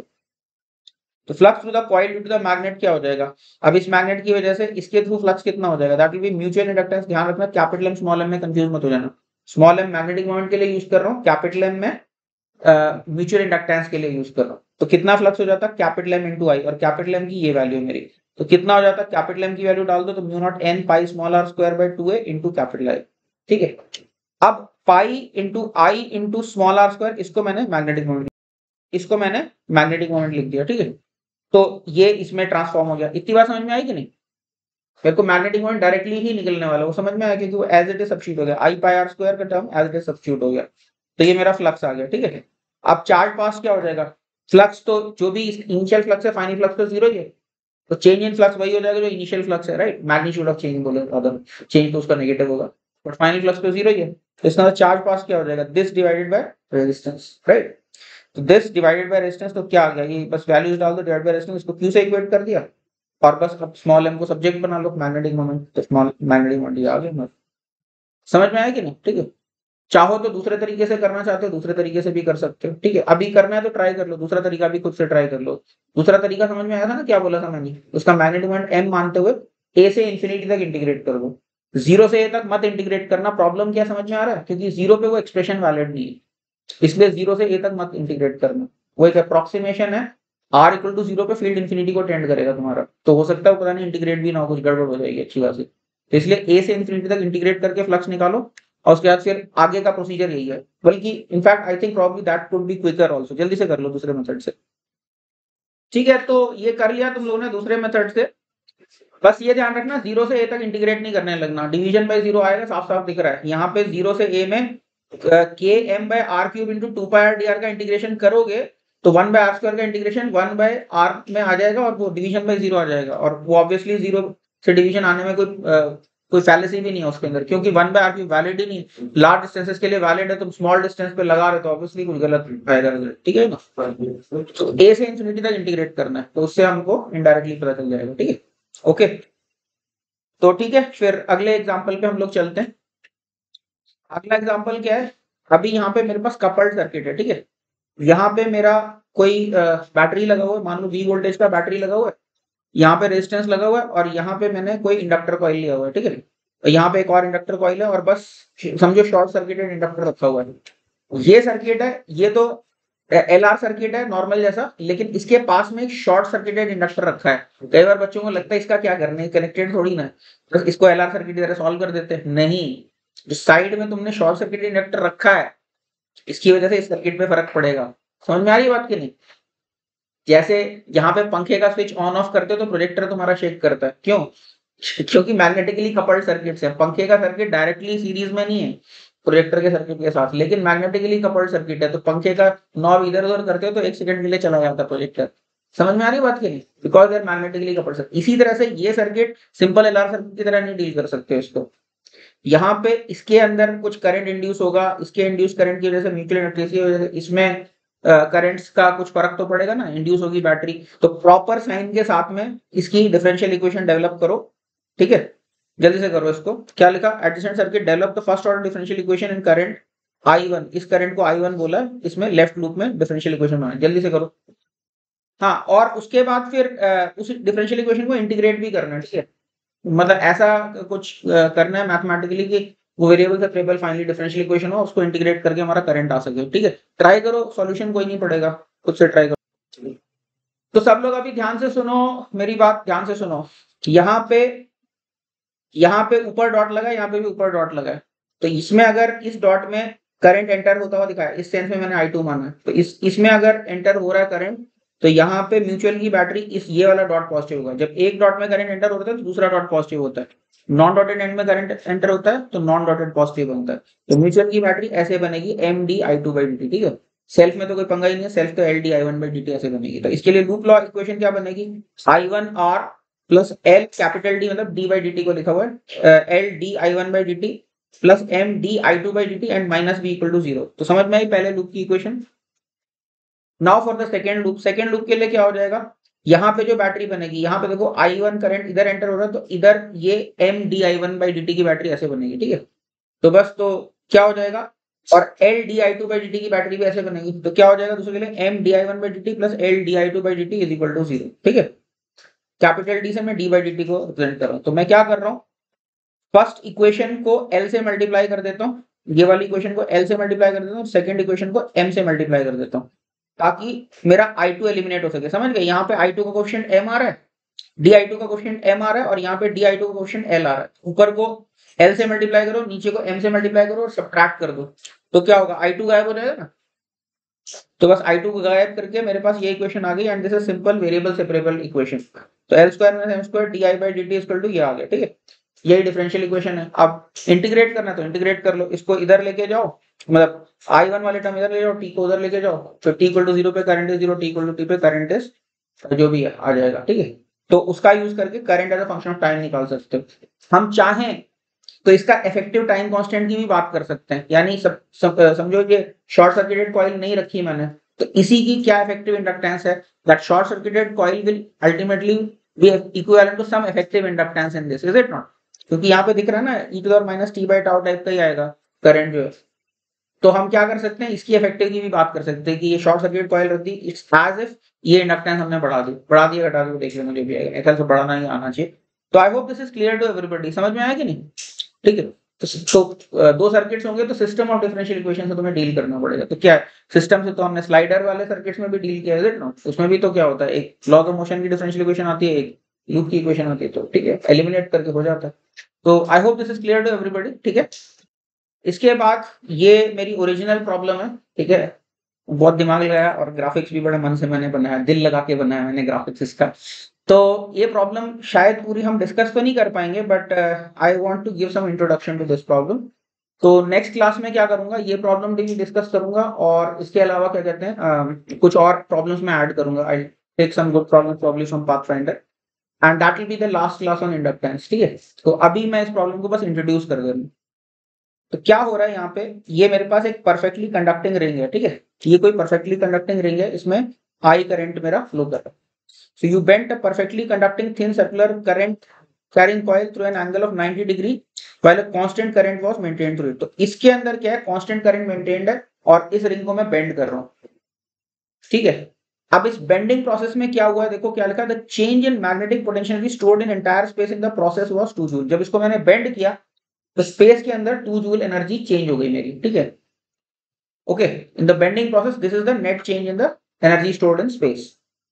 तो flux through the coil due to the magnet क्या हो जाएगा, अब इस मैग्नेट की वजह से इसके थ्रू फ्लक्स कितना हो जाएगा, that will be mutual inductance. ध्यान रखना कैपिटल एम स्मॉल एम में कंफ्यूज मत हो जाना, स्मॉल एम मैग्नेटिक मोमेंट के लिए यूज कर रहा हूँ, कैपिटल एम में म्यूचुअल इंडक्टेंस के लिए यूज कर रहा हूँ। तो कितना फ्लक्स हो जाता है, कैपिटल एम इंटू आई, और कैपिटल एम की ये वैल्यू मेरी, तो कितना हो जाता है, कैपिटल एम की वैल्यू डाल दो तो mu naught N pi small R square by two A into capital I, ठीक है। अब pi into I into small R square, इसको मैंने मैग्नेटिक मोमेंट, इसको मैंने मैग्नेटिक मोमेंट लिख दिया, ठीक है। तो ये इसमें ट्रांसफॉर्म हो गया। इतनी बात समझ में आई कि नहीं? मेरे को मैग्नेटिक मोमेंट डायरेक्टली ही निकलने वाला, वो समझ में आया, क्योंकि वो एज इट इज सब्स्टिट्यूट हो गया, आई पाई आर स्क्वायर का term as it is substitute हो गया। तो ये मेरा फ्लक्स आ गया, ठीक है। अब चार्ज पास क्या हो जाएगा? फ्लक्स तो जो भी इनिशियल फ्लक्स है, फाइनल फ्लक्स तो जीरो ही है, तो चेंज इन फ्लक्स वही हो जाएगा जो इनिशियल फ्लक्स है, राइट। मैग्नीट्यूड ऑफ चेंज बोले, अदर चेंज तो उसका नेगेटिव होगा, बट फाइनल फ्लक्स तो जीरो ही है। तो इसका चार्ज पास क्या हो जाएगा? This divided by resistance, right. तो दिस डिवाइडेड बाय रेजिस्टेंस, तो क्या आ गया? ये बस वैल्यूज डाल दो, डिवाइड बाय रेजिस्टेंस, इसको क्यू से इक्वेट कर दिया, और बस अब स्मॉल एम को सब्जेक्ट बना लो, मैग्नेटिक मोमेंट, तो स्मॉल मैग्नेटिक मोमेंट ये आ गया। समझ में आया कि नहीं? ठीक है। चाहो तो दूसरे तरीके से करना चाहते हो, दूसरे तरीके से भी कर सकते हो, ठीक है। अभी करना है तो ट्राई कर लो, दूसरा तरीका भी खुद से ट्राई कर लो। दूसरा तरीका समझ में आया था ना, क्या बोला था मैंने? उसका मैग्नेटिक मोमेंट एम मानते हुए ए से इन्फिनिटी तक इंटीग्रेट कर दो, जीरो से ए तक मत इंटीग्रेट करना। प्रॉब्लम क्या समझ में आ रहा है? क्योंकि जीरो पे वो एक्सप्रेशन वैलिड नहीं है, इसलिए जीरो से ए तक मत इंटीग्रेट करना। वो एक अप्रोक्सीमेशन है, आर इक्वल टू जीरो पे फील्ड इन्फिनिटी को टेंड करेगा तुम्हारा, तो हो सकता है पता नहीं इंटीग्रेट भी ना हो, कुछ गड़बड़ हो जाएगी अच्छी बात से। तो इसलिए ए से इन्फिनिटी तक इंटीग्रेट करके फ्लक्स निकालो, और उसके बाद फिर आगे का प्रोसीजर यही है। बल्कि in fact I think probably that could be quicker also, जल्दी से कर लो दूसरे मेथड से, ठीक है। तो ये कर लिया तुम लोगों ने दूसरे मेथड से। बस ये ध्यान रखना, जीरो से ए तक इंटीग्रेट नहीं करने लगना, डिवीजन बाय जीरो आएगा, साफ साफ दिख रहा है यहाँ पे। जीरो से ए में K M by R cube into two pi R D R का इंटीग्रेशन करोगे तो वन बाय आर स्क्वायर का इंटीग्रेशन वन बाय आर में आ जाएगा, और वो डिवीजन बाय जीरो आ जाएगा। और वो ऑब्वियसली जीरो से डिवीजन आने में कोई uh, कोई फैलेसी भी नहीं है उसके अंदर, क्योंकि one by R cube valid ही नहीं, लार्ज डिस्टेंसेस के लिए वैलिड है, तुम स्मॉल डिस्टेंस पे लगा रहे हो तो ऑब्वियसली कुछ गलत आएगा, ठीक है ना। तो ए से इंफिनिटी तक इंटीग्रेट करना है, तो उससे हमको इनडायरेक्टली पता चल जाएगा, ठीक है। ओके, तो ठीक है, फिर अगले एग्जांपल पे हम लोग चलते हैं। अगला एग्जांपल क्या है? अभी यहाँ पे मेरे पास कपल्ड सर्किट है, ठीक है। यहाँ पे मेरा कोई बैटरी लगा हुआ है, मान लो वी वोल्टेज का बैटरी लगा हुआ है, यहाँ पे रेजिस्टेंस लगा हुआ है, और यहाँ पे मैंने कोई इंडक्टर कॉइल लिया हुआ है, ठीक है। तो यहाँ पे एक और इंडक्टर कॉइल है, और बस समझो शॉर्ट सर्किटेड इंडक्टर रखा हुआ है। ये सर्किट है, ये तो एल आर सर्किट है नॉर्मल जैसा, लेकिन इसके पास में एक शॉर्ट सर्किटेड इंडक्टर रखा है। कई बार बच्चों को लगता है इसका क्या करने, कनेक्टेड थोड़ी ना, बस इसको एल आर सर्किट की तरह सॉल्व कर देते हैं। नहीं, जो साइड में तुमने शॉर्ट सर्किटेड इंडक्टर रखा है, इसकी वजह से इस सर्किट पे फर्क पड़ेगा। समझ में आ रही बात की नहीं? जैसे यहाँ पे पंखे का स्विच ऑन ऑफ करते हो तो प्रोजेक्टर तुम्हारा शेक करता है, क्यों? क्योंकि मैग्नेटिकली कपल्ड सर्किट है। पंखे का सर्किट डायरेक्टली सीरीज में नहीं है प्रोजेक्टर के सर्किट के साथ, लेकिन मैग्नेटिकली कपल्ड सर्किट है, तो पंखे का नॉब इधर उधर करते हो तो एक सेकंड के लिए चला जाता है प्रोजेक्टर। समझ में आ रही बात की नहीं? Because there magnetically coupled circuit. इसी तरह से ये circuit simple L R circuit की तरह नहीं डील कर सकते इसको। यहाँ पे इसके अंदर कुछ करंट इंड्यूस होगा, इसके इंड्यूस करंट की वजह से म्यूचुअल इंडक्टेंस की वजह से इसमें करंट्स uh, का कुछ फर्क तो पड़ेगा ना, इंड्यूस होगी बैटरी। तो प्रॉपर साइन के साथ में इसकी डिफरेंशियल इक्वेशन डेवलप करो, ठीक है। जल्दी से करो इसको। क्या लिखा? Adjacent circuit develop the first order differential equation in current I one. इस करंट को आई वन बोला, इसमें लेफ्ट लूप में डिफरेंशियल इक्वेशन बनाना। जल्दी से करो। हाँ, और उसके बाद फिर uh, उस डिफरेंशियल इक्वेशन को इंटीग्रेट भी करना है, ठीक है। मतलब ऐसा कुछ uh, करना है मैथमेटिकली कि वो वेरिएबल से ट्रिपल फाइनली डिफरेंशियल इक्वेशन हो, उसको इंटीग्रेट करके हमारा करंट आ सके, ठीक है। ट्राई करो, सॉल्यूशन कोई नहीं पड़ेगा, खुद से ट्राई करो। तो सब लोग अभी ध्यान से सुनो, मेरी बात ध्यान से सुनो। यहाँ पे यहाँ पे ऊपर डॉट लगा है, यहाँ पे भी ऊपर डॉट लगा है, तो इसमें अगर इस डॉट में करंट एंटर होता हुआ दिखाया, इस सेंस में मैंने आई टू माना है, तो इस इसमें अगर एंटर हो रहा है करंट, तो यहाँ पे म्यूचुअल की बैटरी इस ये वाला डॉट पॉजिटिव होगा। जब एक डॉट में करंट एंटर होता है तो दूसरा डॉट पॉजिटिव होता है। नॉन डॉटेड एंड में करंट एंटर होता है तो नॉन डॉटेड पॉजिटिव बनता है। तो म्यूचुअल की बैटरी ऐसे बनेगी, M D I two by D T, ठीक है। सेल्फ में तो कोई पंगा ही नहीं है, सेल्फ तो L D I one by D T ऐसे बनेगी। तो इसके लिए लूप लॉ इक्वेशन क्या बनेगी? I one R plus L capital D, मतलब डी बाई डी टी को लिखा हुआ है, L D I one by D T plus M D I two by D T and minus B equal to zero. तो समझ में आई पहले लूप की equation. Now for the second loop. Second loop के लिए क्या हो जाएगा? यहाँ पे जो बैटरी बनेगी, यहाँ पे देखो आई वन करंट इधर एंटर हो रहा है, तो इधर ये M D I one by D T की बैटरी ऐसे बनेगी, ठीक है। तो बस तो क्या हो जाएगा? और L D I two by D T की बैटरी भी ऐसे बनेगी, तो क्या हो जाएगा दूसरे के लिए? M D I one by D T plus L D I two by D T is equal to zero, ठीक है। कैपिटल डी से मैं डी बाई डी टी को रिप्रेजेंट कर रहा हूँ। तो मैं क्या कर रहा हूँ? फर्स्ट इक्वेशन को एल से मल्टीप्लाई कर देता हूँ, ये वाली इक्वेशन को एल से मल्टीप्लाई कर देता हूँ, सेकंड इक्वेशन को एम से मल्टीप्लाई कर देता हूँ, ताकि मेरा आई टू एलिमिनेट हो सके। समझ गए? यहाँ पे आई टू का कोएफिशिएंट m आ रहा है, डी आई टू का कोएफिशिएंट m आ रहा है, और यहाँ पे डी आई टू का कोएफिशिएंट l आ रहा है। ऊपर को L से मल्टीप्लाई करो, नीचे को M से मल्टीप्लाई करो और सब्ट्रैक्ट कर दो, तो क्या होगा, आई टू गायब हो जाएगा ना। तो बस आई टू को गायब करके मेरे पास ये इक्वेशन आ गई, and this is simple variable separable equation. तो L square minus M square D I by D T equal to ये आ गया, ठीक है। यही डिफरेंशियल इक्वेशन है। अब इंटीग्रेट करना तो इंटीग्रेट कर लो, इसको इधर लेके जाओ, मतलब आई वन वाले टर्म इधर ले जाओ, टी को उधर लेके जाओ, तो टी इक्वल टू जीरो पे current is zero, T equal to T पे करंट इज जो भी है आ जाएगा, ठीक है। तो उसका यूज करके current as a function of time निकाल सकते हो। हम चाहें तो इसका इफेक्टिव टाइम कांस्टेंट की भी बात कर सकते हैं, यानी सब, सब समझो ये शॉर्ट सर्किटेड कॉइल नहीं रखी मैंने, तो इसी की क्या इफेक्टिव इंडक्टेंस है, that short circuited coil will ultimately be equivalent to some effective inductance in this, is it not? क्योंकि यहाँ पे दिख रहा है ना, E to the power minus T by tau type का ही आएगा करंट जो है। तो हम क्या कर सकते हैं, इसकी इफेक्टिव की भी बात कर सकते हैं कि ये शॉर्ट सर्किट कॉइल रख दी, इट्स एज इफ ये इंडक्टेंस हमने बढ़ा दी, बढ़ा दिया घटा दिया, देख लेना जो भी आएगा, एक से बढ़ाना ही आना चाहिए। तो I hope this is clear to everybody, समझ में आया कि नहीं? ठीक है। तो, तो दो सर्किट्स होंगे तो सिस्टम ऑफ डिफरेंशियल इक्वेशन से तुम्हें डील करना पड़ेगा। तो क्या है, सिस्टम से तो हमने स्लाइडर वाले सर्किट्स में भी डील किया है ना, उसमें भी तो क्या होता है, एक लॉ ऑफ मोशन की डिफरेंशियल इक्वेशन आती है, एक लूप की इक्वेशन आती है, तो ठीक है, एलिमिनेट करके हो जाता है। तो I hope this is clear to everybody, ठीक है। इसके बाद ये मेरी ओरिजिनल प्रॉब्लम है, ठीक है, बहुत दिमाग लगाया और ग्राफिक्स भी बड़े मन से मैंने बनाया, दिल लगा के बनाया मैंने ग्राफिक्स इसका। तो ये प्रॉब्लम शायद पूरी हम डिस्कस तो नहीं कर पाएंगे, but I want to give some introduction to this problem. तो नेक्स्ट क्लास में क्या करूंगा, ये प्रॉब्लम भी डिस्कस करूंगा, और इसके अलावा क्या कहते हैं, uh, कुछ और प्रॉब्लम्स मैं ऐड करूंगा। I take some good problems probably from Pathfinder, and that will be the last class on inductance, ठीक है। तो अभी मैं इस प्रॉब्लम को बस इंट्रोड्यूस कर दे रहा हूँ। तो क्या हो रहा है यहाँ पे, ये मेरे पास एक परफेक्टली कंडक्टिंग रिंग है, ठीक है, ये कोई परफेक्टली कंडक्टिंग रिंग है, इसमें आई करंट मेरा फ्लो कर रहा है। So you bent a perfectly conducting thin circular current carrying coil through an angle of ninety degree while a constant current was maintained through it. तो इसके अंदर क्या है, constant current maintained है, और इस रिंग को मैं बेंड कर रहा हूँ, ठीक है। अब इस बेंडिंग प्रोसेस में क्या हुआ है, देखो क्या लिखा है, the change in magnetic potential energy stored in entire space in the process was two joule. जब इसको मैंने बेंड किया तो स्पेस के अंदर टू जूल एनर्जी चेंज हो गई मेरी, ठीक है। Okay, in the bending process this is the net change in the energy stored in space.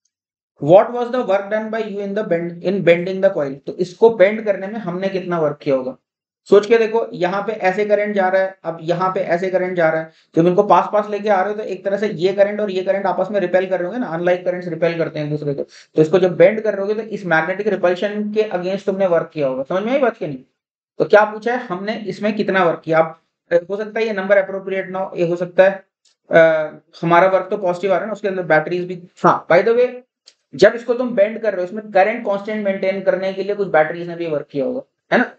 What was the work done by you in the bend in bending the coil? तो इसको bend करने में हमने कितना work किया होगा, सोच के देखो। यहाँ पे ऐसे करंट जा रहा है, अब यहाँ पे ऐसे करंट जा रहा है, जब इनको पास पास लेके आ रहे हो तो एक तरह से ये करंट और ये करंट आपस में रिपेल कर रहे होंगे ना, अनलाइक करंट्स रिपेल करते हैं एक दूसरे को। तो इसको जब बेंड कर रहे हो तो इस मैग्नेटिक रिपल्शन के अगेंस्ट तुमने वर्क किया होगा, समझ में आई बात की नहीं? तो क्या पूछा है हमने, इसमें कितना वर्क किया। अब हो सकता है ये नंबर अप्रोप्रिएट ना हो, ये हो सकता है आ, हमारा वर्क तो पॉजिटिव आ रहा है ना, उसके अंदर बैटरीज भी, हाँ बाय द वे जब इसको तुम बेंड कर रहे हो इसमें करंट कांस्टेंट मेंटेन करने के लिए कुछ बैटरीज ने भी वर्क किया होगा, है ना।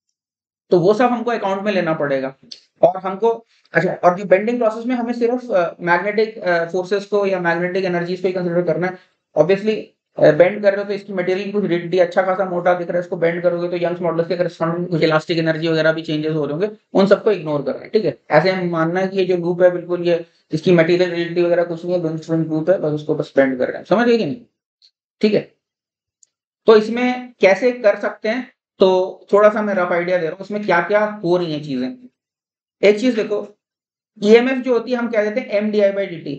तो वो सब हमको अकाउंट में लेना पड़ेगा, और हमको अच्छा, और जो बेंडिंग प्रोसेस में हमें सिर्फ मैग्नेटिक फोर्सेस को या मैग्नेटिक एनर्जीज को ही कंसीडर करना है। ऑब्वियसली बेंड कर रहे हो तो इसकी मटेरियल कुछ रिजिडिटी अच्छा खासा मोटा दिख रहा है, इसको बेंड करोगे तो यंग्स मॉडल्स के करस्पॉन्डिंग कुछ इलास्टिक एनर्जी वगैरह भी चेंजेस हो रहे होंगे, उन सबको इग्नोर करना है, ठीक है। ऐसे हम मानना है कि ये जो लूप है बिल्कुल ये इसकी मटेरियल रिजिडिटी वगैरह कुछ नहीं है, बिल्कुल लूप है, बस उसको बस बेंड कर रहे हैं, समझ गए कि नहीं? ठीक है। तो इसमें कैसे कर सकते हैं, तो थोड़ा सा मैं रफ आइडिया दे रहा हूँ इसमें क्या क्या हो रही है चीजें। एक चीज देखो, ईएमएफ जो होती है हम क्या कहते हैं, M D I by D T.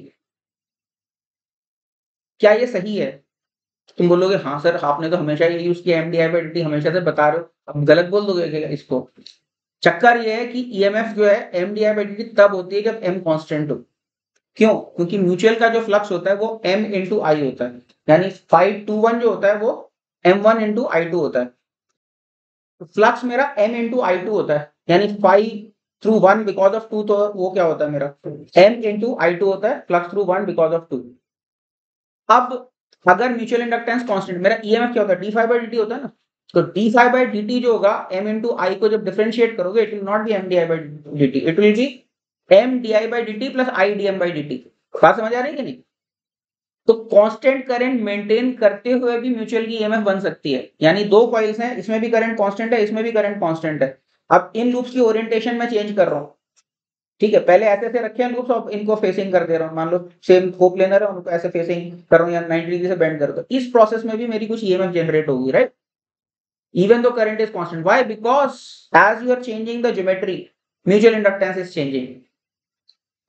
क्या ये सही है? तुम बोलोगे हाँ सर आपने तो हमेशा ये यूज किया, M D I by D T हमेशा से बता रहे हो, अब गलत बोल दोगे क्या इसको? चक्कर ये है कि ईएमएफ जो है M D I by D T तब होती है जब एम कांस्टेंट हो। क्यों? क्योंकि म्यूचुअल का जो फ्लक्स होता है वो m इंटू आई होता है, यानी फाइव टू वन जो होता है वो M one into I two होता है। तो फ्लक्स मेरा m इंटू आई टू होता है, यानी phi through one because of two, तो वो क्या होता है मेरा m इंटू आई टू होता है, flux through one because of two. अब अगर म्यूचुअल इंडक्टेंस कांस्टेंट, मेरा ईएमएफ क्या होता है, D phi by D T होता है ना, तो D phi by D T जो होगा m इंटू आई को जब डिफरेंशिएट करोगे it will not be M D I by D T, it will be M D I by D T plus I D M by D T. बात समझ आ रही है कि नहीं? तो कांस्टेंट करंट मेंटेन करते हुए भी म्यूचुअल की ईएमएफ बन सकती है, यानी दो कॉइल्स हैं, इसमें भी करंट कांस्टेंट है, इसमें भी करंट कांस्टेंट है। अब इन लूप्स की ओरिएंटेशन में चेंज कर रहा हूं, ठीक है, पहले ऐसे ऐसे रखे हैं लूप्स, अब इनको फेसिंग कर दे रहा हूं, मान लो सेम को प्लेनर है उनको ऐसे फेसिंग कर रहा हूं या नाइंटी डिग्री से बेंड कर दो, इस प्रोसेस में भी मेरी कुछ ईएमएफ जनरेट होगी, right, even though current is constant. Why? Because as you are changing the geometry, mutual inductance is changing.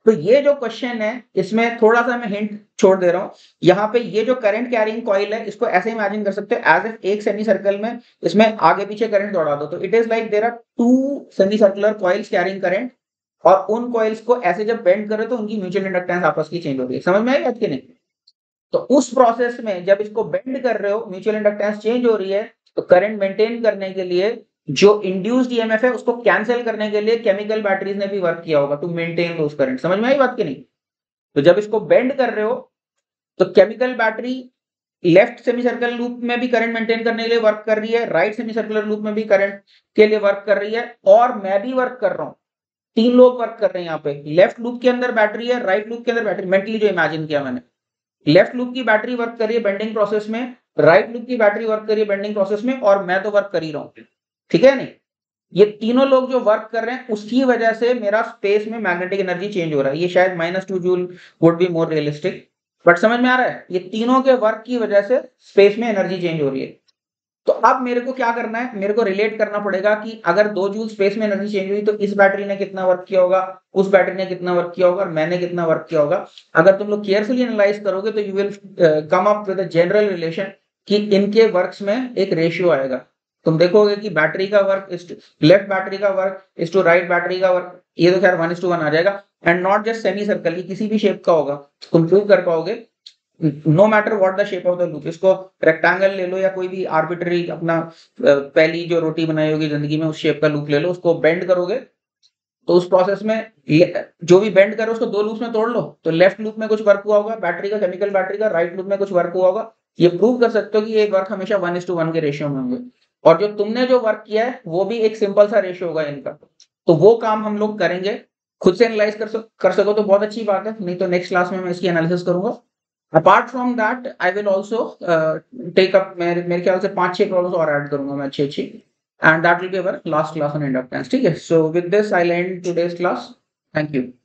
तो ये जो क्वेश्चन है इसमें थोड़ा सा मैं हिंट छोड़ दे रहा हूँ। यहाँ पे ये जो करंट कैरिंग कॉइल है इसको ऐसे इमेजिन कर सकते हो एज एक सेमी सर्कल में इसमें आगे पीछे करंट दौड़ा दो, तो it is like there are two semi circular coils carrying current, और उन कॉइल्स को ऐसे जब बेंड करो तो उनकी म्यूचुअल इंडक्टेंस आपस की चेंज हो रही है। समझ में आई बात कि नहीं? तो उस प्रोसेस में जब इसको बेंड कर रहे हो म्यूचुअल इंडक्टेंस चेंज हो रही है, तो करंट मेंटेन करने के लिए जो इंड्यूस्ड ईएमएफ है उसको कैंसिल करने के लिए केमिकल बैटरीज ने भी वर्क किया होगा टू मेंटेन दोस करंट। समझ में आई बात की नहीं? तो जब इसको बेंड कर रहे हो तो chemical battery left semi circle loop में भी करंट मेंटेन करने के लिए वर्क कर रही है, राइट सेमी सर्कुलर लूप में भी करंट के लिए वर्क कर रही है, और मैं भी वर्क कर रहा हूं। तीन लोग वर्क कर रहे हैं यहाँ पे। लेफ्ट लूप के अंदर बैटरी है, राइट लूप के अंदर बैटरी, मेंटली जो इमेजिन किया मैंने। लेफ्ट लूप की बैटरी वर्क कर रही है बेंडिंग प्रोसेस में, राइट लूप की बैटरी वर्क कर रही है बेंडिंग प्रोसेस में, और मैं तो वर्क कर ही रहा हूं। ठीक है नहीं? ये तीनों लोग जो वर्क कर रहे हैं उसकी वजह से मेरा स्पेस में मैग्नेटिक एनर्जी चेंज हो रहा है। ये शायद minus two joule would be more realistic, but समझ में आ रहा है? ये तीनों के वर्क की वजह से स्पेस में एनर्जी चेंज हो रही है। तो अब मेरे को क्या करना है, मेरे को रिलेट करना पड़ेगा कि अगर दो जूल स्पेस में एनर्जी चेंज हुई तो इस बैटरी ने कितना वर्क किया होगा, उस बैटरी ने कितना वर्क किया होगा, और मैंने कितना वर्क किया होगा। अगर तुम लोग केयरफुली एनालाइज करोगे तो you will come up with a general relation कि इनके वर्क्स में एक रेशियो आएगा। तुम देखोगे कि बैटरी का वर्क इज लेफ्ट बैटरी का work is to right battery का वर्क, ये तो खैर वन इज टू वन आ जाएगा। And not just semi circle, ये किसी भी शेप का होगा, तुम प्रूव कर पाओगे no matter what the shape of the loop. इसको रेक्टेंगल ले लो या कोई भी आर्बिट्ररी अपना पहली जो रोटी बनाई होगी जिंदगी में उस शेप का लूप ले लो, उसको बेंड करोगे तो उस प्रोसेस में जो भी बेंड करो उसको दो लूप में तोड़ लो, तो लेफ्ट लूप में कुछ वर्क हुआ होगा बैटरी का, केमिकल बैटरी का, राइट लूप में कुछ वर्क हुआ होगा। ये प्रूव कर सकते हो कि ये वर्क हमेशा वन इज टू वन के रेशियो में होंगे, और जो तुमने जो वर्क किया है वो भी एक सिंपल सा रेशियो होगा इनका। तो वो काम हम लोग करेंगे। खुद से एनालाइज कर, सक, कर सको तो बहुत अच्छी बात है, नहीं तो नेक्स्ट क्लास में मैं इसकी एनालिसिस करूंगा। Apart from that I will also take up, मेरे ख्याल से पांच छह प्रॉब्लम्स और ऐड करूंगा मैं, अच्छी अच्छी, and that will be our last class on inductance. ठीक है, so with this I end today's class. Thank you.